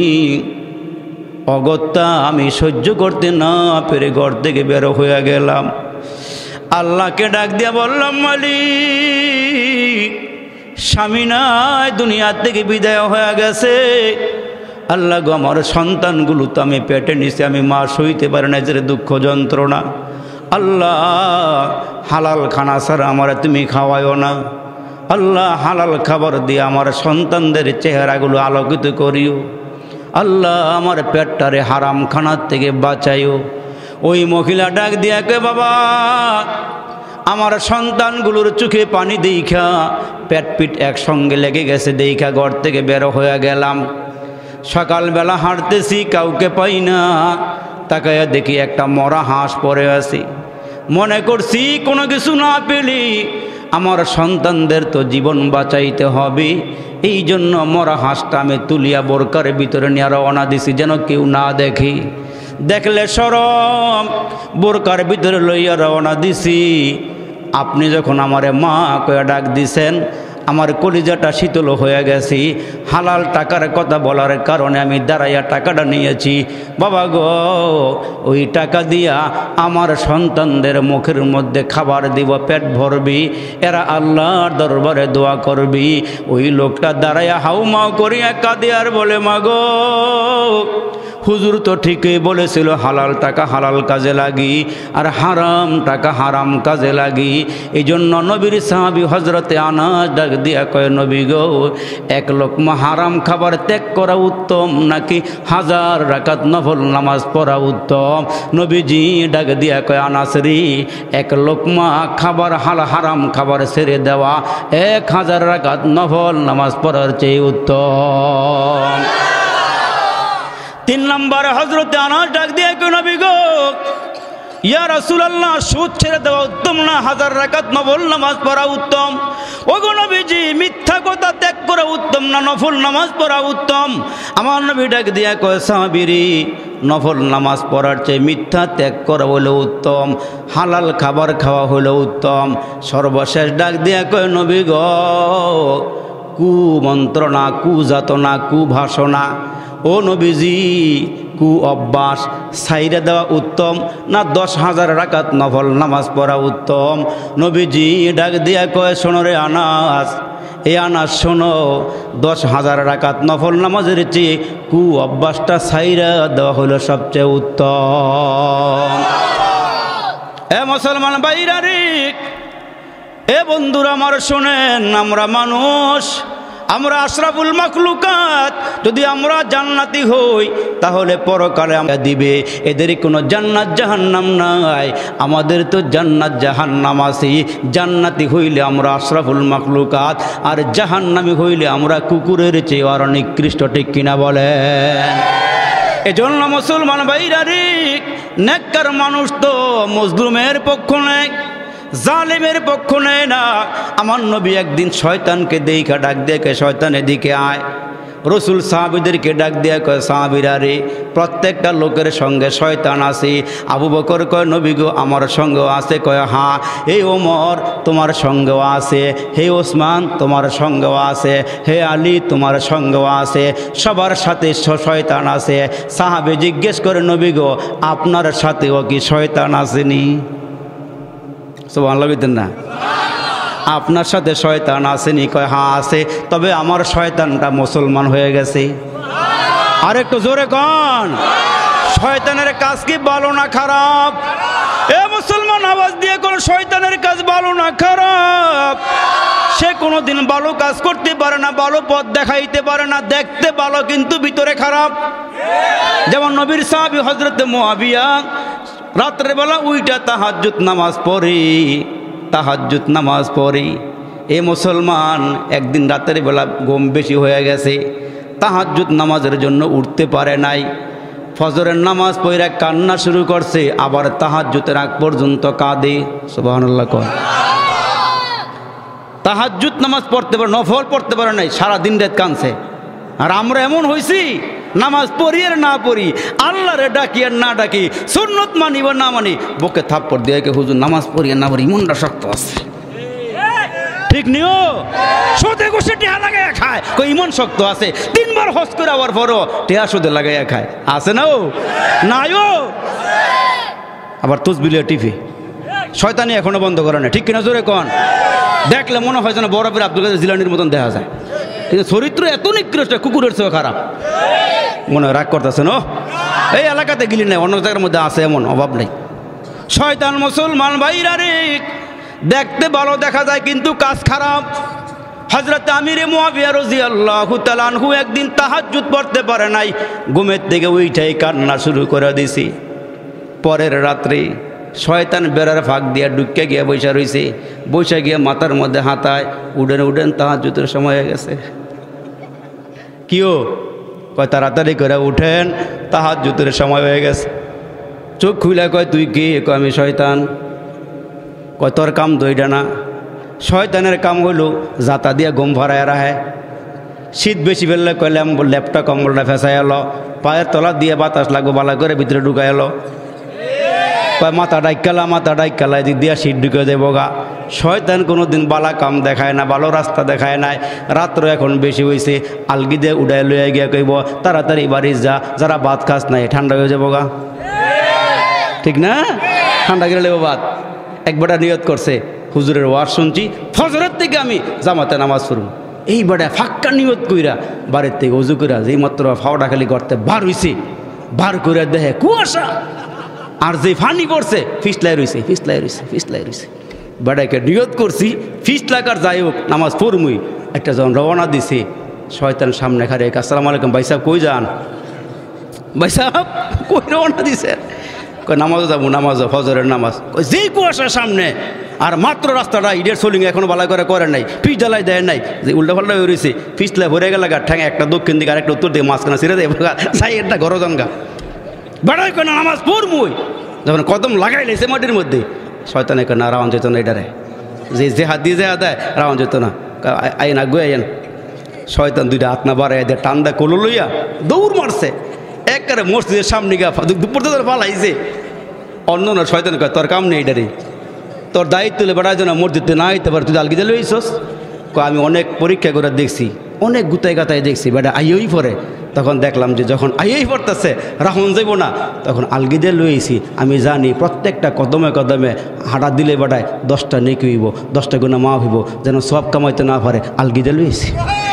অগত্যা আমি সহ্য করতে না পেরে ঘর থেকে বের হয়ে গেলাম। আল্লাহকে ডাক দিয়া বললাম, মালিক স্বামী নাই, দুনিয়ার থেকে বিদায় হয়ে গেছে। আল্লাহ গো আমার সন্তানগুলো তো আমি পেটে নিছি, আমি মা সইতে পারি না যে দুঃখ যন্ত্রণা। আল্লাহ হালাল খানা ছাড়া আমার তুমি খাওয়াইও না। আল্লাহ হালাল খাবার দিয়ে আমার সন্তানদের চেহারাগুলো আলোকিত করিও। আল্লাহ আমার পেটটারে হারাম খানার থেকে বাঁচাইও। ওই মহিলা ডাক দিয়া কে, বাবা আমার সন্তানগুলোর চোখে পানি দেখা পেট পিট একসঙ্গে লেগে গেছে, দেখা ঘর থেকে বের হয়ে গেলাম। সকালবেলা হাঁটতেছি, কাউকে পাই না। তাকায়া দেখি একটা মরা হাঁস পড়ে আছে। মনে করছি কোনো কিছু না পেলি আমার সন্তানদের তো জীবন বাঁচাইতে হবে, এই জন্য মরা হাঁসটা আমি তুলিয়া বোরকার ভিতরে নিয়ে রওনা দিছি, যেন কেউ না দেখে। দেখলে শরম, বোরকার ভিতরে লইয়া রওনা দিছি। আপনি যখন আমারে মা কয়ে ডাক দিছেন, আমার কলিজাটা শীতল হয়ে গেছে। হালাল টাকার কথা বলার কারণে আমি দাঁড়াইয়া টাকাটা নিয়েছি। বাবা গো, ওই টাকা দিয়া আমার সন্তানদের মুখের মধ্যে খাবার দিব, পেট ভরবি, এরা আল্লাহর দরবারে দোয়া করবি। ওই লোকটা দাঁড়াইয়া হাউমাউ করিয়া কাঁদে আর বলে, মাগো হুজুর তো ঠিকই বলেছিল হালাল টাকা হালাল কাজে লাগি আর হারাম টাকা হারাম কাজে লাগি। এই জন্য নবীর সাহাবী হজরতে আনাস ডাক দিয়া কয়, নবী গো, এক লোকমা হারাম খাবার ত্যাগ করা উত্তম নাকি 1000 রাকাত নফল নামাজ পড়া উত্তম? নবীজি ডাক দিয়া কয়, আনাস রে, এক লোকমা খাবার হারাম খাবার ছেড়ে দেওয়া 1000 রাকাত নফল নামাজ পড়ার চেয়ে উত্তম। 3 নম্বরে হযরতে আনাস ডাক দিয়ে কই, নবী গো, ইয়া রাসূলুল্লাহ, সুদ ছেড়ে দেওয়া উত্তম না 1000 রাকাত নফল নামাজ পড়া উত্তম? ওগো নবীজি, মিথ্যা কথা ত্যাগ করা উত্তম না নফল নামাজ পড়া উত্তম? আমার নবী ডাক দিয়া কয়, সাহাবীরে, নফল নামাজ পড়ার চেয়ে মিথ্যা ত্যাগ করা হলো উত্তম, হালাল খাবার খাওয়া হলো উত্তম। সর্বশেষ ডাক দিয়া কয়, নবী গো, কুমন্ত্রণা, কুযাতনা, কুভাষণা, ও নবীজি, কু অভ্যাস ছাইরে দেওয়া উত্তম না 10,000 রাকাত নফল নামাজ পড়া উত্তম? নবীজি ডাক দিয়া কয়, শোনো রে আনাস, এই আনাস শোনো, 10,000 রাকাত নফল নামাজের চেয়ে কু অভ্যাসটা ছাইরা দেওয়া হলো সবচেয়ে উত্তম। এ মুসলমান ভাইরা রে, এ বন্ধুরা আমার শোনেন, আমরা মানুষ, আমরা আশরাফুল মাখলুকাত। যদি আমরা জান্নাতি হই তাহলে পরকালে আমরা দিবে, এদের কোনো জান্নাত জাহান্নাম নাই, আমাদের তো জান্নাত জাহান্নাম আছে। জান্নাতি হইলে আমরা আশরাফুল মাখলুকাত, আর জাহান্নামী হইলে আমরা কুকুরের চেয়ে আরো নিকৃষ্ট, ঠিক কিনা বলেন? এজন্য মুসলমান ভাইরা রে, নেককার মানুষ তো মজলুমের পক্ষ নেয়, জালেমের পক্ষ নেয় না। আমার নবী একদিন শয়তানকে দেখা ডাক দিয়ে, শয়তানের দিকে আয়। রসুল সাহাবীদেরকে ডাক দিয়া কয়, সাহাবীরা রে, প্রত্যেকটা লোকের সঙ্গে শয়তান আছে। আবু বকর কয়, নবী গো, আমার সঙ্গেও আছে? কয়, হ্যাঁ। হে ওমর, তোমার সঙ্গেও আছে। হে ওসমান, তোমার সঙ্গেও আছে। হে আলী, তোমার সঙ্গেও আছে। সবার সাথে শয়তান আছে। সাহাবী জিজ্ঞেস করে, নবী গো, আপনার সাথেও কি শয়তান আসেনি? সুবহানাল্লাহ বলতেন না? আপনার সাথে শয়তান আসেনি? কয়, হ্যাঁ আছে, তবে আমার শয়তানটা মুসলমান হয়ে গেছে। আর একটু জোরে কন, শয়তানের কাজ কি ভালো না খারাপ? এ মুসলমান, আওয়াজ দিয়ে কোন শয়তানের কাজ ভালো না খারাপ? সে কোনোদিন ভালো কাজ করতে পারে না, ভালো পথ দেখাইতে পারে না, দেখতে ভালো কিন্তু ভিতরে খারাপ। যেমন নবীর সাহাবী হযরতে মুআবিয়া রাত্রে বেলা উইটা তাহাজ্জুদ নামাজ পড়ি, তাহাজ্জুদ নামাজ পড়ি। এ মুসলমান, একদিন রাতের বেলা ঘুম বেশি হয়ে গেছে, তাহাজ্জুদ নামাজের জন্য উঠতে পারে নাই। ফজরের নামাজ পড়ে কান্না শুরু করছে, আবার তাহাজ্জুদের আগ পর্যন্ত কাঁদে। সুবহানাল্লাহ কয়। তাহাজ্জুদ নামাজ পড়তে পারে, নফল পড়তে পারে নাই, সারা দিন রাত কাঁদছে। আর আমরা এমন হয়েছি, নামাজ পড়ি আর না পড়ি, আল্লাহরে ডাকি আর না ডাকি, সুন্নত মানি বা না মানি, বুকে থাপ্পড় দিয়ে হুজুর নামাজ পড়ি আর না পড়ি, মনটা শক্ত আছে। ঠিক নিও, সুদে ঘুষে টেহা লাগাইয়া খায়, কই ইমন শক্ত আছে। 3 বার হজ করে আবার পরও টেহা সুদে লাগাইয়া খায়, আছে না? ও নাইও। আবার তুসবিলিয়া টিভি, শয়তানি এখনো বন্ধ করে না, ঠিক কিনা জোরে কন? দেখলে মনে হয় যেন বরাবর আব্দুল কাদের জিলানির মতন দেখা যায়, কিন্তু চরিত্র এত নিকৃষ্ট, কুকুরের চেয়ে খারাপ। মনে রাগ করতেছে না? এই এলাকাতে গিলি নাই, অন্য জায়গার মধ্যে আছে, এমন অভাব নেই। শয়তান মুসলমান ভাইরা রে, দেখতে ভালো দেখা যায় কিন্তু কাজ খারাপ। হযরত আমিরে মুআবিয়া রাদিয়াল্লাহু তাআলা আনহু একদিন তাহাজ্জুদ পড়তে পারে নাই, ঘুমের থেকে উঠাই কান্না শুরু করে দিছি। পরের রাত্রে শয়তান বেড়ার ফাঁক দিয়া ঢুকে গিয়া বৈশা রইছে, বৈশা গিয়া মাথার মধ্যে হাতায়, উডেন উডেন তাহাজ্জুদের সময় হয়ে গেছে। কিও কয়, তাড়াতাড়ি করে উঠেন, তাহাজ্জুদের সময় হয়ে গেছে। চোখ খুলে কয়, তুই কি? কয়, আমি শয়তান। কয়, তোর কাম দইটা না। শয়তানের কাম হইল জাতা দিয়া গম ভরায় রাখে, শীত বেশি ফেললে কয় ল্যাপটা কম্বলটা ফেঁসাই এলো, পায়ের তলা দিয়ে বাতাস লাগবো বালা করে ভিতরে ঢুকাই এলো। কয় মাথা ডাইকালা এদিক দিয়া সিট ঢুকে দেবো গা। শয়তান কোনো দিন বালা কাম দেখায় না, ভালো রাস্তা দেখায় নাই। রাত্র এখন বেশি হয়েছে, আলগি দিয়ে উড়াই লইয়া গিয়া কইব তাড়াতাড়ি বাড়ি যা, যারা ভাত খাস নাই ঠান্ডা হয়ে যাবো গা। ঠিক না? ঠান্ডা গেলে লেবো ভাত। একবারটা নিয়ত করছে হুজুরের ওয়াজ শুনছি, ফজরের থেকে আমি জামাতে নামাজ পড়ব। এই বেটা ফাক্কা নিয়ত কইরা বাড়ির থেকে উজু কইরা যেই মাত্র ফাওড়া খালি করতে বার হইছে, বার করে দেখে কুয়াশা, আর যে ফানি করছে ফিসলাই রইছে। বেটাকে নিয়ত করছি ফিসলাকার যাই হোক নামাজ পড়মুই। একটা যখন রওনা দিছে, শয়তান সামনে খারে, আসসালামু আলাইকুম ভাই সাহেব, কই যান? ভাই সাহেব কই রওনা দিছে? কই নামাজও যাবো, ফজরের নামাজ। কই যেই কুয়াশার সামনে, আর মাত্র রাস্তাটা ইডের সোলিং এখনো ভালো করে নাই, পিচ জ্বালাই দেয় নাই, যে উল্টা পাল্টা হয়ে রয়েছে, পিছলা ভরে গেল গা, ঠ্যাঙে একটা দক্ষিণ দিকে আরেকটা উত্তর দিকে, মাঝখানে ছিঁড়ে দেয় সাই একটা ঘর জঙ্গা। বেড়াই কেন নামাজ পড়মুই, যখন কদম লাগাই লেছে মাটির মধ্যে, শয়তানে কেন রাউন যেত না, এটারে যে হাত দিয়ে দেয় রাউন যেত না, আইন আগুয়ে আইন। শয়তান দুইটা হাত না বাড়াই দিয়ে টান দেয় কোলো লইয়া দৌড় মারছে, একবারে মসজিদের সামনে গা দুপুর তো পালাইছে। অন্য না শয়তান কয় তোর কাম নেই, এটারে তোর দায়িত্ব তুলে বেড়ায় যেন মসজিদে না আইতে পারে, তুই আলগিতে লইছস। আমি অনেক পরীক্ষা করে দেখছি, অনেক গুতাই গাতায় দেখছি, বেটা আইয়েই পড়ে। তখন দেখলাম যে যখন আইয়েই পড়তেছে রাহন যাইব না, তখন আলগিদে লইছি। আমি জানি প্রত্যেকটা কদমে কদমে হাঁটা দিলে বেটায় 10টা নেকি হইব, 10টা গুণা মাফ হইব, যেন সব কামাইতে না পারে। আলগিদে লইছি,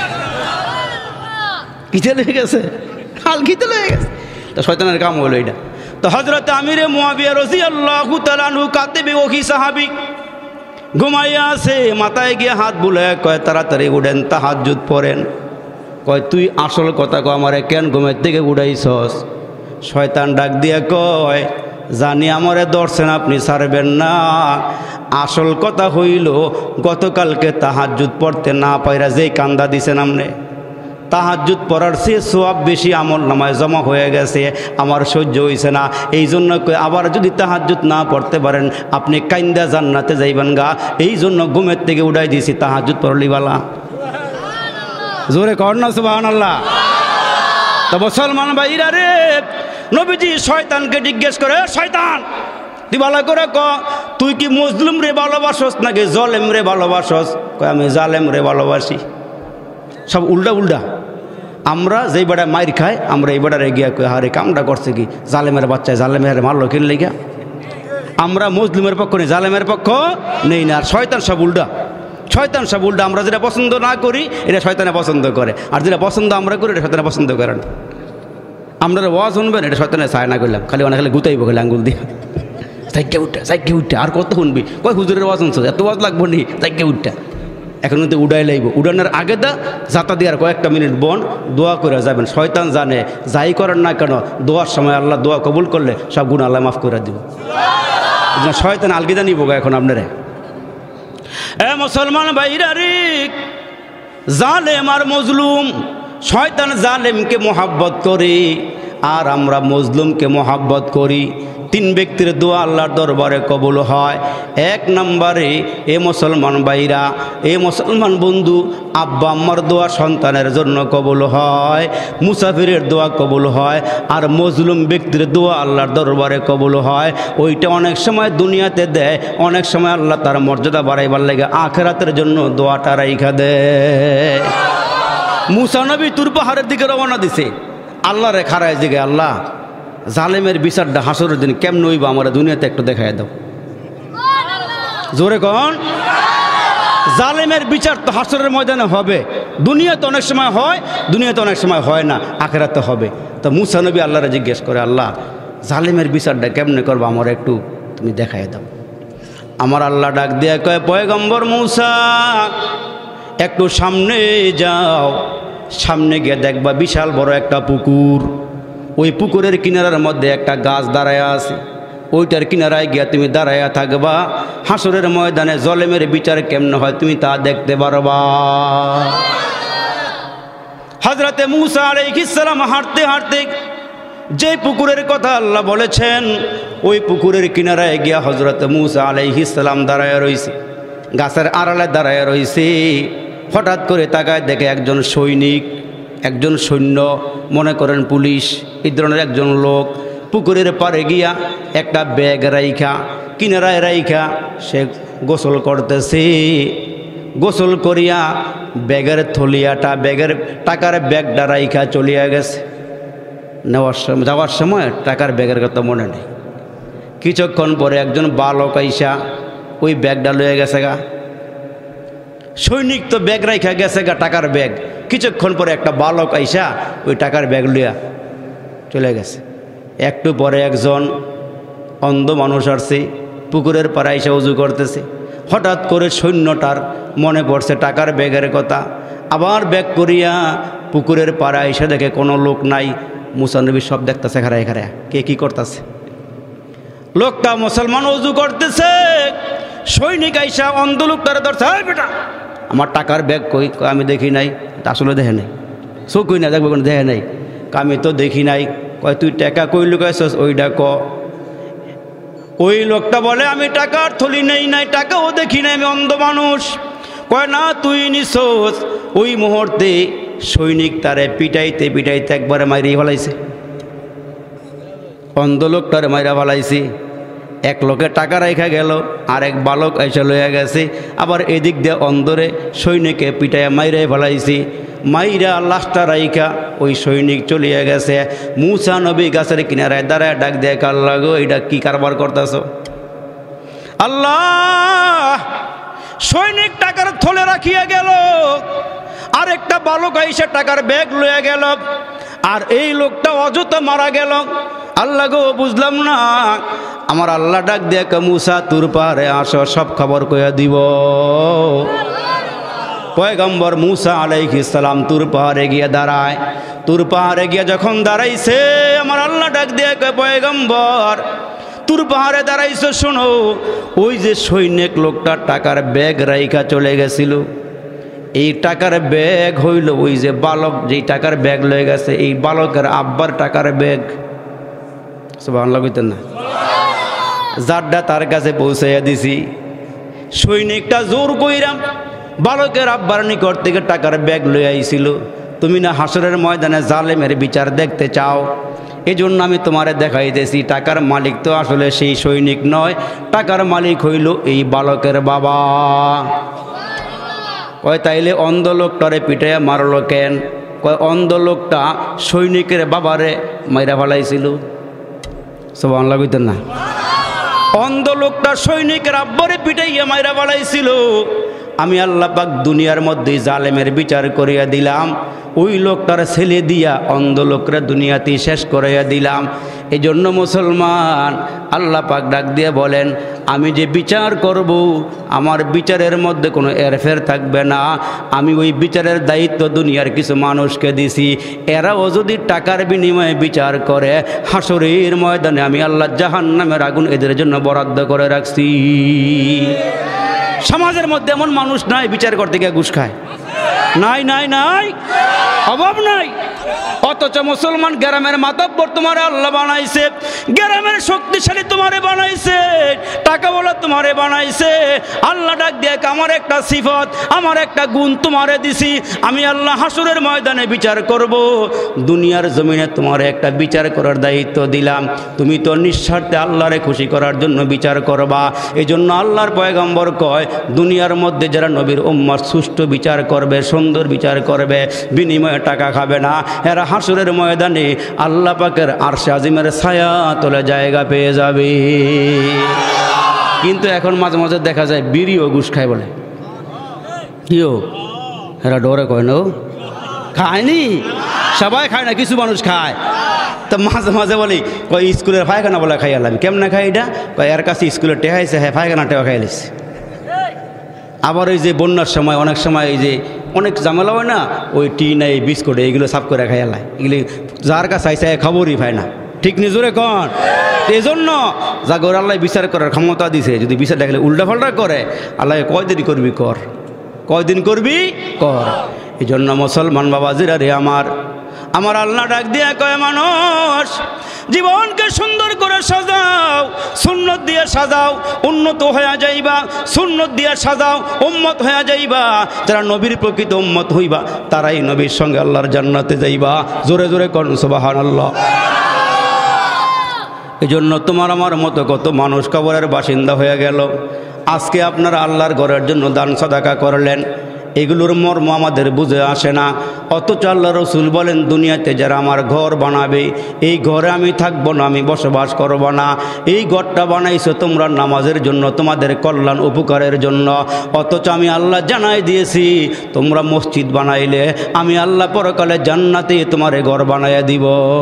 কিতে লয়ে গেছে, আলগিতে লয়ে গেছে। তো শয়তানের কাম হলো এটা। তো হযরত আমিরে মুআবিয়া রাদিয়াল্লাহু তাআলা আনহু কাতিবে ওহি সাহাবী ঘুমাইয়া আছে, মাথায় গিয়ে হাত বুলায় কয় তাড়াতাড়ি উঠেন, তাহাজ্জুদ পড়েন। কয় তুই আসল কথা কয়, আমারে কেন ঘুমের থেকে উঠাইছস? শয়তান ডাক দিয়া কয় জানি আমারে ধরছেন, আপনি ছাড়বেন না। আসল কথা হইল গতকালকে তাহাজ্জুদ পড়তে না পাইরা যেই কান্দা দিছেন আমনে, তাহাজ্জুদ পড়ার চেয়ে সওয়াব বেশি আমল নামায় জমা হয়ে গেছে, আমার সহ্য হইছে না। এই জন্য আবার যদি তাহাজ্জুদ না পড়তে পারেন আপনি কাইন্দা জান্নাতে যাইবেন গা, এই জন্য ঘুমের থেকে উঠাই দিয়েছি, তাহাজ্জুদ পড়লিবালা। জোরে কর না সুবহানাল্লাহ। তো মুসলমান ভাইরা রে, নবীজি শয়তানকে জিজ্ঞেস করে, শয়তান তুই ভালো করে ক, তুই কি মজলুম রে ভালোবাসস নাকি জলেম রে ভালোবাসস? কয় আমি জালেম রে ভালোবাসি। সব উল্টা। আমরা যেই বেড়ায় মাইর খাই, আমরা এই বেড়ারে গিয়া কই হারে কামটা করছে কি, জালেমের বাচ্চায় জালেমের মারলো কিনলে গিয়া। আমরা মুসলিমের পক্ষ নেই, জালেমের পক্ষ নেই না। আর শয়তান সব উল্টা। আমরা যেটা পছন্দ না করি এটা শয়তানে পছন্দ করে, আর যেটা পছন্দ আমরা করি এটা শয়তানে পছন্দ করে না। আমরা ওয়াজ শুনবেন, এটা শয়তানে চায় না করলাম, খালি অনেক খালি গুতাইব খালি আঙ্গুল দিয়ে, সাইকে উঠা আর কত শুনবি, কয় হুজুরের ওয়াজ শুনছো, এত ওয়াজ লাগবো নি, সাইকে উঠা। এখন কিন্তু উড়াই লাইব, উড়ানোর আগে দা যাতা দেওয়ার কয়েকটা মিনিট বন দোয়া করে যাবেন। শয়তান জানে যাই করেন না কেন, দোয়ার সময় আল্লাহ দোয়া কবুল করলে সব গুণ আল্লাহ মাফ করে দিব। শয়তান আলগিদা নিব এখন আপনারা। এ মুসলমান ভাইরা রে, জালেম আর মজলুম, শয়তান জালেমকে মোহাব্বত করে আর আমরা মজলুমকে মোহাব্বত করি। 3 ব্যক্তির দোয়া আল্লাহর দরবারে কবুল হয়। 1 নম্বরে এ মুসলমান ভাইরা, এ মুসলমান বন্ধু, আব্বা আম্মার দোয়া সন্তানের জন্য কবুল হয়, মুসাফিরের দোয়া কবুল হয়, আর মজলুম ব্যক্তির দোয়া আল্লাহর দরবারে কবুল হয়। ওইটা অনেক সময় দুনিয়াতে দেয়, অনেক সময় আল্লাহ তার মর্যাদা বাড়াইবার লাগে আখিরাতের জন্য দোয়াটা রাইখা দেয়। মুসা নবী তুর পাহাড়ের দিকে রওনা দিছে, আল্লাহ রে খারায় দিকে, আল্লাহ জালেমের বিচারটা হাসরের দিন কেমন হইব আমরা দুনিয়াতে একটু দেখাই দাও। জোরে কন, জালেমের বিচার তো হাসরের ময়দানে হবে, দুনিয়াতে অনেক সময় হয়, দুনিয়াতে অনেক সময় হয় না, আখিরাতে হবে। তো মুসা নবী আল্লাহরে জিজ্ঞেস করে, আল্লাহ জালেমের বিচারটা কেমনে করবো আমরা একটু তুমি দেখাই দাও। আমার আল্লাহ ডাক দিয়া কয়, পয়গম্বর মুসা একটু সামনে যাও, সামনে গিয়ে দেখবা বিশাল বড় একটা পুকুর, ওই পুকুরের কিনারার মধ্যে একটা গাছ দাঁড়ায়া আছে, ওইটার কিনারায় গিয়া তুমি দাঁড়ায়া থাকবা, হাসরের ময়দানে জলেমের বিচার কেমন হয় তুমি তা দেখতে পারবা। হযরতে মূসা আলাইহিস সালাম হাঁটতে হাঁটতে যে পুকুরের কথা আল্লাহ বলেছেন, ওই পুকুরের কিনারায় গিয়া হযরতে মূসা আলাইহিস সালাম দাঁড়ায়া রইছে, গাছের আড়ালে দাঁড়ায়া রইছে। হঠাৎ করে তাকায় দেখে একজন সৈনিক, একজন সৈন্য, মনে করেন পুলিশ, এই ধরনের একজন লোক পুকুরের পাড়ে গিয়া একটা ব্যাগ রাইখা কিনারায় রাইখা সে গোসল করতেছে। গোসল করিয়া ব্যাগের থলিয়াটা ব্যাগের টাকার ব্যাগটা রাইখা চলিয়া গেছে। যাওয়ার সময় টাকার ব্যাগের কথা মনে নেই। কিছুক্ষণ পরে একজন বালক আইসা ওই ব্যাগটা লয়ে গেছে গা। সৈনিক তো ব্যাগ রাইখা গেছে গা টাকার ব্যাগ। কিছুক্ষণ পরে একটা বালক আইসা ওই টাকার ব্যাগ লইয়া চলে গেছে। একটু পরে একজন অন্ধ মানুষ আসছে, পুকুরের পাড়ে আইসা উজু করতেছে। হঠাৎ করে সৈন্যটার মনে পড়ছে টাকার ব্যাগের কথা। আবার ব্যাগ করিয়া পুকুরের পাড়ে আইসা দেখে কোনো লোক নাই। মুসা নবী সব দেখতেছে খারায় খারায় কে কি করতেছে। লোকটা মুসলমান উজু করতেছে, সৈনিক আইসা অন্ধ লোকটার ধরছে, বেটা আমার টাকার ব্যাগ কই? আমি দেখি নাই। আসলে দেখে নাই, চোখই না দেখবো দেখে নাই। আমি তো দেখি নাই। কয় তুই টাকা কই লুকাইছস ওইটা ক। ওই লোকটা বলে আমি টাকার থলি নেই নাই, টাকাও দেখি নাই, আমি অন্ধ মানুষ। কয় না তুই নিছস। ওই মুহূর্তে সৈনিক তারে পিটাইতে পিটাইতে একবারে মাইরে ফেলাইছে। অন্ধ লোকটারে মাইরা ফেলাইছে। এক লোকে টাকা রাইখা গেল, আর এক বালক এসে লইয়া গেছে। আবার এদিক দিয়ে অন্ধরে সৈনিকে পিটাইয়া মাইরে ফেলাইছে। মাইরা লাশটা রাইখা ওই সৈনিক চলিয়া গেছে। মুসা নবী গাছের কিনারায় দাঁড়ায় ডাক দিয়ে আল্লাহ গো এটা কি কারবার করতেছ? আল্লাহ, সৈনিক টাকার থলে রাখিয়া গেল, আর একটা বালক আইসা টাকার ব্যাগ লইয়া গেল, আর এই লোকটা অযথা মারা গেল। আল্লাহ গো বুঝলাম না। আমার আল্লাহ ডাক দিয়ে মুসা তোর পাহাড়ে আসো, সব খবর কইয়া দিব। পয়গম্বর মুসা আলাইহিস সালাম তুর পাহাড়ে গিয়ে দাঁড়ায়। তুর পাহাড়ে গিয়ে যখন দাঁড়াইছে, আমার আল্লাহ ডাক দিয়ে পয়গম্বর তুর পাহাড়ে দাঁড়াইছে, শোনো ওই যে সৈনিক লোকটা টাকার ব্যাগ রাইখা চলে গেছিল, এই টাকার ব্যাগ হইল ওই যে বালক যেই টাকার ব্যাগ লয়ে গেছে, এই বালকের আব্বার টাকার ব্যাগ। সুবহানাল্লাহ কইতেন না? যারটা তার কাছে পৌঁছাইয়া দিছি। সৈনিকটা জোর কইরাম বালকের আব্বার নিকট থেকে টাকার ব্যাগ লয়ে আইছিল। তুমি না হাসরের ময়দানে জালেমের বিচার দেখতে চাও, এজন্য আমি তোমারে দেখাইতেছি। টাকার মালিক তো আসলে সেই সৈনিক নয়, টাকার মালিক হইল এই বালকের বাবা। কয় তাইলে অন্ধ লোকটারে পিটাইয়া মারলো কেন? কয় অন্ধ লোকটা সৈনিকের বাবারে মাইরা ফেলাইছিল। সুবহানাল্লাহ কইতেন না? অন্ধ লোকটা সৈনিকের আব্বারে পিটাইয়া মাইরা ফেলাইছিল। আমি আল্লাহ পাক দুনিয়ার মধ্যে জালেমের বিচার করিয়া দিলাম, ওই লোকটার ছেলে দিয়া অন্ধ লোকরা দুনিয়াতে শেষ করাইয়া দিলাম। এই জন্য মুসলমান আল্লাহ পাক ডাক দিয়ে বলেন, আমি যে বিচার করব আমার বিচারের মধ্যে কোনো এরফের থাকবে না। আমি ওই বিচারের দায়িত্ব দুনিয়ার কিছু মানুষকে দিছি, এরাও যদি টাকার বিনিময়ে বিচার করে, হাসরের ময়দানে আমি আল্লাহ জাহান্নামের আগুন এদের জন্য বরাদ্দ করে রাখছি। সমাজের মধ্যে এমন মানুষ নাই বিচার করতে গিয়ে ঘুষ খায়? নাই নাই নাই, অভাব নাই। অথচ মুসলমান গ্রামের মাতব্বর তোমারে আল্লাহ বানাইছে, গ্রামের শক্তিশালী তোমারে বানাইছে, টাকাওয়ালা তোমারে বানাইছে। আল্লাহ ডাক দিয়ে আমার একটা সিফত, আমার একটা গুণ তোমারে দিছি, আমি আল্লাহ হাসরের ময়দানে বিচার করব। দুনিয়ার জমিনে তোমারে একটা বিচার করার দায়িত্ব দিলাম, তুমি তো নিঃস্বার্থে আল্লাহরে খুশি করার জন্য বিচার করবা। এই জন্য আল্লাহর পয়গম্বর কয়, দুনিয়ার মধ্যে যারা নবীর উম্মত সুষ্ঠু বিচার করবে, সুন্দর বিচার করবে, বিনিময়ে টাকা খাবে না, এরা হাসরের ময়দানে আল্লাহ পাকের আরশে আজিমের ছায়া তলে জায়গা পেয়ে যাবে। কিন্তু এখন মাঝে মাঝে দেখা যায় বিড়িও ঘুষ খায় বলে। কিও এরা ডরে কয় না? খায়নি, সবাই খায় না, কিছু মানুষ খায়। তো মাঝে মাঝে বলি কয় স্কুলের পায়খানা বলে খাই আলাম। কেমন খাই এটা? কয় এর কাছে স্কুলের টেহাইছে, হ্যাঁ পায়খানা টেহা খাইলিস। আবার ওই যে বন্যার সময় অনেক সময় এই যে অনেক ঝামেলা হয় না, ওই টিন এই বিস্কুট এইগুলো সাফ করে খাই আলাই, এগুলি যার কাছে আইসে খবরই পায় না। ঠিক নিজরে কন? এই জন্য জাগর আল্লাহ বিচার করার ক্ষমতা দিছে, যদি বিচার দেখলে উল্টা পাল্টা করে, আল্লাহ কয়দিন করবি কর, কয়দিন করবি কর। এই জন্য মুসলমান বাবাজিরা রে আমার আল্লাহ ডাক দিয়ে কয়, মানুষ জীবনকে সুন্দর করে সাজাও, সুন্নত দিয়ে সাজাও, উন্নত হয়ে যাইবা। সুন্নত দিয়ে সাজাও, উম্মত হয়ে যাইবা। যারা নবীর প্রকৃত উম্মত হইবা, তারাই নবীর সঙ্গে আল্লাহর জান্নাতে যাইবা। জোরে জোরে করুন সুবহানাল্লাহ। এই জন্য তোমার আমার মতো কত মানুষ কবরের বাসিন্দা হয়ে গেল। আজকে আপনারা আল্লাহর ঘরের জন্য দান সাদাকা করলেন, এগুলোর মর্ম আমাদের বুঝে আসে না। অথচ আল্লাহ রসুল বলেন, দুনিয়াতে যারা আমার ঘর বানাবে, এই ঘরে আমি থাকবো না, আমি বসবাস করব না। এই ঘরটা বানাইছো তোমরা নামাজের জন্য, তোমাদের কল্যাণ উপকারের জন্য। অথচ আমি আল্লাহ জানাই দিয়েছি, তোমরা মসজিদ বানাইলে আমি আল্লাহ পরকালে জান্নাতে তোমার ঘর বানাইয়া দিব।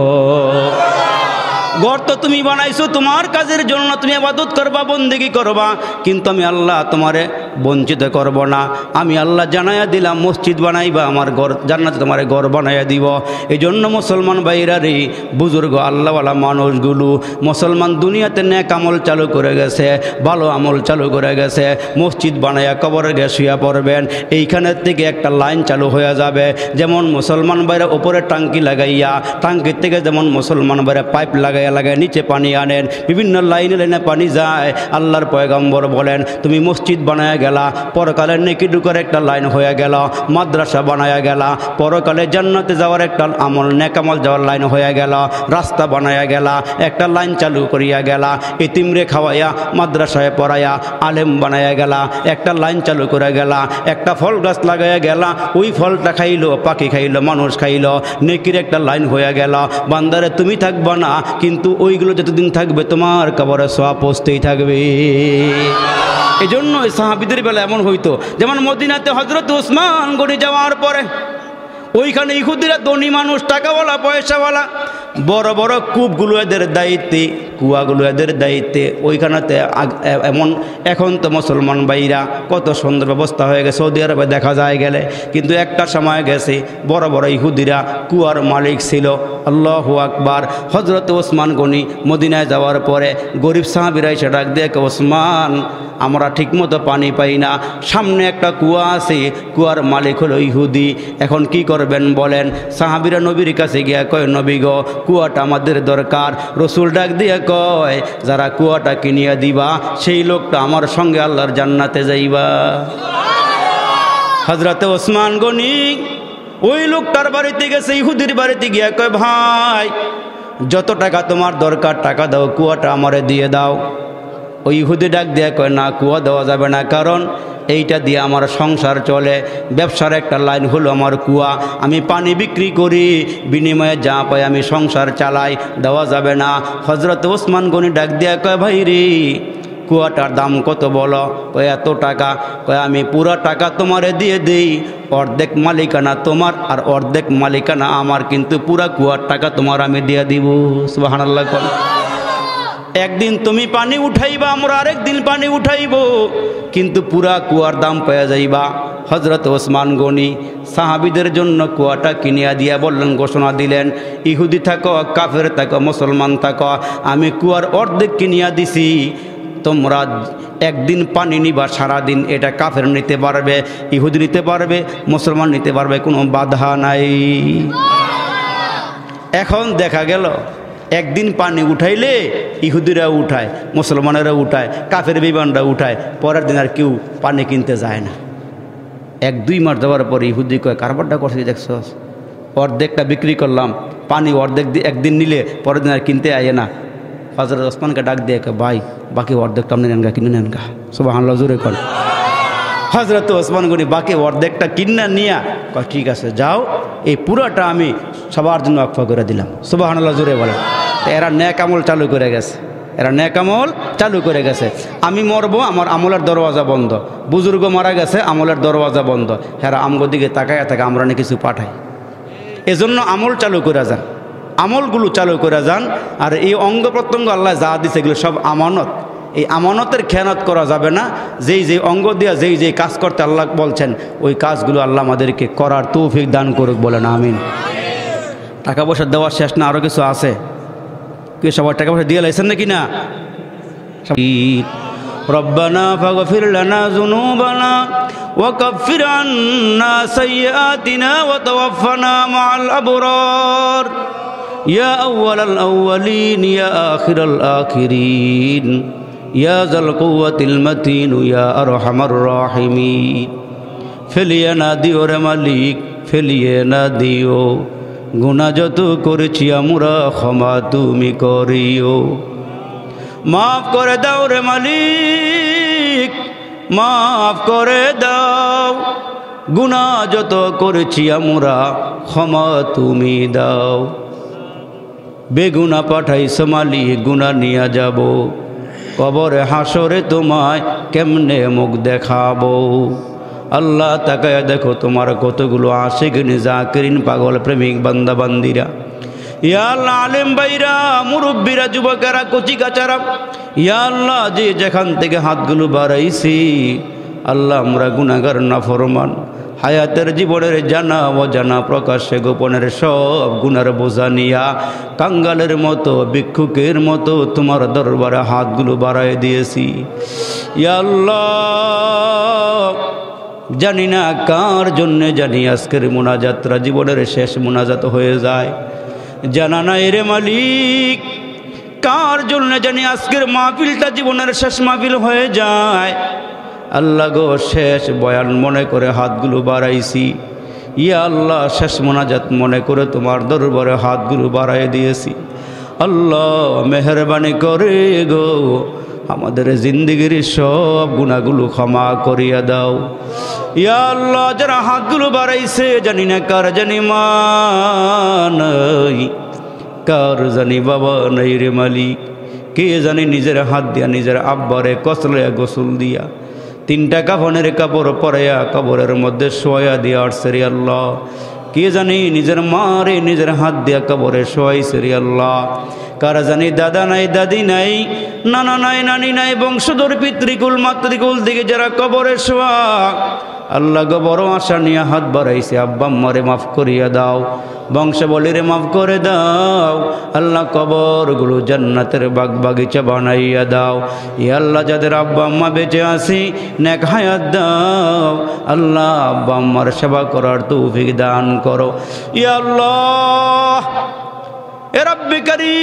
ঘর তো তুমি বানাইছো তোমার কাজের জন্য, তুমি ইবাদত করবা, বন্দেগী করবা, কিন্তু আমি আল্লাহ তোমারে বঞ্চিত করব না। আমি আল্লাহ জানাইয়া দিলাম, মসজিদ বানাইবা, আমার ঘর জান্নাতে তোমার ঘর বানাইয়া দিব। এই জন্য মুসলমান ভাইরা রে, বুজুর্গ আল্লাহওয়ালা মানুষগুলো, মুসলমান দুনিয়াতে নেক আমল চালু করে গেছে, ভালো আমল চালু করে গেছে। মসজিদ বানাইয়া কবরে গিয়ে শুয়া পড়বেন, এইখানের থেকে একটা লাইন চালু হয়ে যাবে। যেমন মুসলমান ভাইরা উপরে টাঙ্কি লাগাইয়া, টাঙ্কির থেকে যেমন মুসলমান ভাইরা পাইপ লাগাইয়া নিচে পানি আনেন, বিভিন্ন লাইনে লাইনে পানি যায়। আল্লাহর পয়গম্বর বলেন, তুমি মসজিদ বানায়া গেলা, পরকালের নেকি ঢুকার একটা লাইন হয়ে গেল। মাদ্রাসা বানায়া গেলা, পরকালে জান্নাতে যাওয়ার একটা আমল, নেক আমল যাওয়ার লাইন হয়ে গেল। রাস্তা বানায়া গেলা, একটা লাইন চালু করিয়া গেলা। এতিমরে খাওয়াইয়া, মাদ্রাসায় পড়াইয়া, আলেম বানায়া গেলা, একটা লাইন চালু করে গেলা। একটা ফল গাছ লাগাইয়া গেলা, ওই ফলটা খাইলো, পাখি খাইলো, মানুষ খাইলো, নেকির একটা লাইন হয়ে গেল। বান্দারে তুমি থাকবা না, কিন্তু ওইগুলো যতদিন থাকবে তোমার কবরে সওয়াব পৌঁছতেই থাকবে। এই জন্য সাহাবীদের বেলা এমন হইতো, যেমন মদিনাতে হযরত ওসমান গনি যাওয়ার পরে ওইখানে ইহুদিরা ধনী মানুষ, টাকাওয়ালা, পয়সাওয়ালা, বড় বড় কূপগুলো এদের দায়িত্বে, কুয়াগুলো এদের দায়িত্বে। ওইখানেতে এমন, এখন তো মুসলমান ভাইরা কত সুন্দর ব্যবস্থা হয়ে গেছে, সৌদি আরবে দেখা যায় গেলে। কিন্তু একটা সময় গেছে, বড় বড় ইহুদিরা কুয়ার মালিক ছিল। আল্লাহু আকবার। হযরত ওসমান গনি মদিনায় যাওয়ার পরে গরিব সাহাবীরা এসে ডাক দিয়ে, ওসমান, আমরা ঠিকমতো পানি পাই না, সামনে একটা কুয়া আছে, কুয়ার মালিক হলো ইহুদি, এখন কি করবেন বলেন? সাহাবীরা নবীর কাছে গিয়া কয়, নবী গো, কুয়াটা আমাদের দরকার। রসুল ডাক দিয়ে কয়, যারা কুয়াটা কিনিয়া দিবা, সেই লোকটা আমার সঙ্গে আল্লাহর জান্নাতে যাইবা। হযরত ওসমান গনি ওই লোকটার বাড়িতে গেছে, ইহুদির বাড়িতে গিয়া কয়, ভাই, যত টাকা তোমার দরকার টাকা দাও, কুয়াটা আমারে দিয়ে দাও। ওই ইহুদি ডাক দিয়ে কয়, না, কুয়া দেওয়া যাবে না, কারণ এইটা দিয়ে আমার সংসার চলে, ব্যবসার একটা লাইন হলো আমার কুয়া, আমি পানি বিক্রি করি, বিনিময়ে যা পাই আমি সংসার চালাই, দেওয়া যাবে না। হযরত ওসমান গনি ডাক দিয়ে কয়, ভাই রে, কুয়াটার দাম কত বলো? কয়, এত টাকা। কয়, আমি পুরা টাকা তোমারে দিয়ে দেই, অর্ধেক মালিকানা তোমার আর অর্ধেক মালিকানা আমার, কিন্তু পুরা কুয়ার টাকা তোমার আমি দিয়ে দিব। সুবহানাল্লাহ। একদিন তুমি পানি উঠাইবা, আমরা আরেকদিন পানি উঠাইব, কিন্তু পুরা কুয়ার দাম পেয়ে যাইবা। হযরত ওসমান গনি সাহাবীদের জন্য কুয়াটা কিনিয়া দিয়া বললেন, ঘোষণা দিলেন, ইহুদি থাকো, কাফের থাকো, মুসলমান থাকো, আমি কুয়ার অর্ধেক কিনিয়া দিছি, তোমরা একদিন পানি নিবা, সারাদিন এটা কাফের নিতে পারবে, ইহুদি নিতে পারবে, মুসলমান নিতে পারবে, কোনো বাধা নাই। এখন দেখা গেল একদিন পানি উঠাইলে ইহুদিরা উঠায়, মুসলমানেরা উঠায়, কাফের বিমানরা উঠায়, পরের দিন আর কেউ পানি কিনতে যায় না। 1-2 মাস যাওয়ার পরে ইহুদি কয়, কারবারটা করছি দেখছ, অর্ধেকটা বিক্রি করলাম, পানি অর্ধেক একদিন নিলে পরের দিন আর কিনতে আয় না। হযরত ওসমানকে ডাক দিয়ে কয়, ভাই, বাকি অর্ধেকটা আপনি নেন গা, কিনে নেন গা। সুবহানাল্লাহ, জোরে কর। হযরত ওসমান গনি বাকি অর্ধেকটা কিনা নিয়া কয়, ঠিক আছে, যাও, এই পুরাটা আমি সবার জন্য ওয়াকফ করে দিলাম। সুবহানাল্লাহ, জোরে বলেন। এরা নেক আমল চালু করে গেছে, এরা নেক আমল চালু করে গেছে। আমি মরবো, আমার আমলের দরওয়াজা বন্ধ, বুজুর্গ মারা গেছে, আমলের দরওয়াজা বন্ধ, এরা আমগো দিকে তাকায় থাকে, আমরা না কিছু পাঠাই। এজন্য আমল চালু করে যান, আমলগুলো চালু করে যান। আর এই অঙ্গ প্রত্যঙ্গ আল্লাহ যা দিছে এগুলো সব আমানত, এই আমানতের খেয়ানত করা যাবে না। যেই যেই অঙ্গ দিয়া যেই যেই কাজ করতে আল্লাহ বলছেন, ওই কাজগুলো আল্লাহ আমাদেরকে করার তৌফিক দান করুক, বলেন আমিন। টাকা পয়সা দেওয়ার শেষ না, আরও কিছু আছে। কি সবার টাকা পয়সা দিয়ে লাইছেন নাকি না? রব্বানা ফাগফির লানা যুনুবানা ওয়া কাফির আন্না সাইয়্যাতিনা ওয়া তাওয়াফানা মাআল আবরার ইয়া আউওয়ালাল আউওয়ালিন ইয়া আখিরাল আখিরিন ইয়া যাল কুওয়াতিল মাতিন ইয়া আরহামার রাহিমিন। ফেলিয়ে না দিও রে মালিক, ফেলিয়ে না দিও, গুনাহ যত করেছি আমরা ক্ষমা তুমি করিও। মাফ করে দাও রে মালিক, মাফ করে দাও। গুনাহ যত করেছি আমরা ক্ষমা তুমি দাও। বেগুনা পাঠাইছ মালিক, গুনাহ নিয়ে যাব, কবরে হাসরে তোমায় কেমনে মুখ দেখাবো। আল্লাহ তাকায়া দেখো তোমার কতগুলো আশিকিন জাকিরিন পাগল প্রেমিক বান্দা বান্দিরা। ইয়া আল্লাহ আলেম ভাইরা, মুরব্বীরা, যুবকেরা, কচি কাচারা, ইয়া আল্লাহ যে যেখান থেকে হাতগুলো বাড়াইছি, আল্লাহ আমরা গুনাহগার নাফরমান, হায়াতের জীবনের জানা অজানা প্রকাশ্যে গোপনের সব গুনার বোঝা নিয়া কাঙ্গালের মতো ভিক্ষুকের মতো তোমার দরবারে হাতগুলো বাড়াই দিয়েছি। ইয়া আল্লাহ জানি না কার জন্যে জানি আজকের মোনাজাতরা জীবনের শেষ মোনাজাত হয়ে যায়, জানা নাই রে মালিক কার জন্য জানি আজকের মাহফিলটা জীবনের শেষ মাহফিল হয়ে যায়। আল্লাহ গো শেষ বয়ান মনে করে হাতগুলো বাড়াইছি। ইয়া আল্লাহ শেষ মোনাজাত মনে করে তোমার দরবারে হাতগুলো বাড়াই দিয়েছি। আল্লাহ মেহরবানি করে গো আমাদের জিন্দেগির সব গুনাহগুলো ক্ষমা করিয়া দাও। ইয়া আল্লাহ যারা হাতগুলো বাড়াইছে জানি না কার জানি মা নাই, কার জানি বাবা নাই রে মালিক, কে জানি নিজের হাত দিয়া নিজের আব্বারে কসলে গোসল দিয়া 3টা কাফনের কাপড় পরাইয়া কবরের মধ্যে শোয়া দিয়া আসছে রে আল্লাহ। কে জানি নিজের মারে নিজের হাত দিয়া কবরে শোয়াইছে রে আল্লাহ। কারা জানি দাদা নাই, দাদি নাই, নানা নাই, নানি নাই, বংশধর পিতৃকুল মাতৃকুল দিকে যারা কবরে শোয়া, আল্লাহ গো বড় আশা নিয়ে হাত বাড়াইছে, আব্বা আম্মারে মাফ করিয়া দাও, বংশাবলীরে মাফ করে দাও। আল্লাহ কবরগুলো জান্নাতের বাগ বাগিচা বানাইয়া দাও। ইয়া আল্লাহ যাদের আব্বা আম্মা বেঁচে আছি নেক হায়াত দাও। আল্লাহ আব্বা আম্মার সেবা করার তৌফিক দান করো। ইয়া আল্লাহ এ রব্বে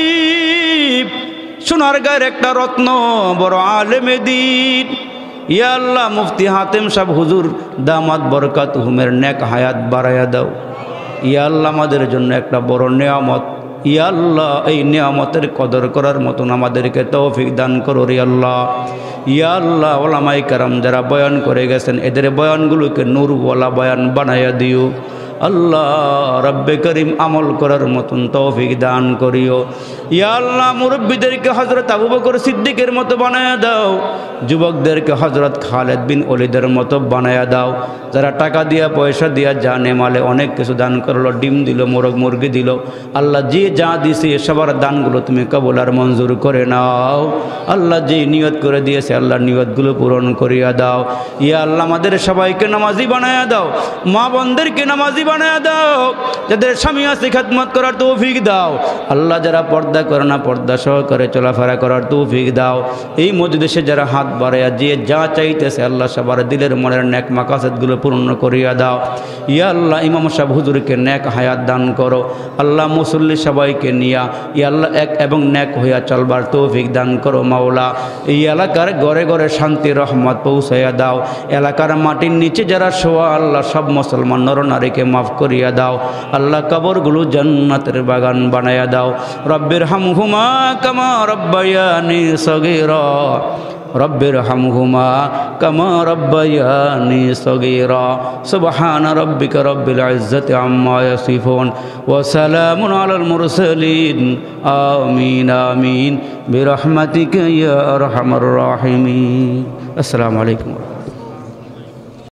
করিম, সোনার গায়ের একটা রত্ন, বড় আলেমে দ্বীন, ইয়া আল্লাহ মুফতি হাতেম সাহেব হুজুর দামাত বরকাতুহুমের নেক হায়াত বাড়াইয়া দাও। ইয়া আল্লাহ আমাদের জন্য একটা বড় নেয়ামত, ইয়া আল্লাহ এই নেয়ামতের কদর করার মতন আমাদেরকে তৌফিক দান করো রে আল্লাহ। ইয়া আল্লাহ ওলামায়ে কেরাম যারা বয়ান করে গেছেন এদের বয়ানগুলোকে নূরওয়ালা বয়ান বানাইয়া দিও। আল্লাহ রব্বে করিম আমল করার মতন তৌফিক দান করিও। ইয়া আল্লাহ মুরব্বীদেরকে হযরত আবু বকর সিদ্দিকের মতো বানায়া দাও, যুবকদেরকে হযরত খালেদ বিন ওলীদের মতো বানায়া দাও। যারা টাকা দিয়া পয়সা দিয়া জানে মালে অনেক কিছু দান করলো, ডিম দিল, মোরগ মুরগি দিল, আল্লাহ যে যা দিছে সবার দানগুলো তুমি কবুল আর মঞ্জুর করে নাও। আল্লাহ যে নিয়ত করে দিয়েছে আল্লাহ নিয়তগুলো পূরণ করিয়া দাও। ইয়া আল্লাহ আমাদের সবাইকে নামাজি বানায়া দাও, মা বোনদেরকে নামাজি বানায়া দাও, যাদের স্বামী আছে খেদমত করার তৌফিক দাও। আল্লাহ যারা পর্দা করে না পর্দা সহকারে চলাফেরা করার তৌফিক দাও। এই মজলিসে যারা হাত বাড়াইয়া যে যা চাইতেছে আল্লাহ সবার দিলের মনের নেক মাকাসাদগুলো পূর্ণ করিয়া দাও। ইয়া আল্লাহ ইমাম সাহেব হুজুরকে নেক হায়াত দান করো। আল্লাহ মুসল্লি সবাইকে নিয়া ইয়া আল্লাহ এক এবং নেক হইয়া চলবার তৌফিক দান করো মাওলা। এই এলাকার ঘরে ঘরে শান্তি রহমত পৌঁছাইয়া দাও। এলাকার মাটির নিচে যারা শোয়া আল্লাহ সব মুসলমান নরনারীকে মাফ করিয়া দাও। আল্লাহ কবরগুলো জান্নাতের বাগান বানায়া দাও। রব্বির হামহুমা কামা রব্বায়ানি সগীরা, রব্বির হামহুমা কামা রব্বায়ানি সগীরা। সুবহান রব্বিকা রব্বিল ইজ্জাতি আম্মা ইয়াসিফুন ওয়া সালামুন আলাল মুরসালিন। আমিন আমিন বিরহমাতিকা ইয়া আরহামার রাহিমিন। আসসালামু আলাইকুম।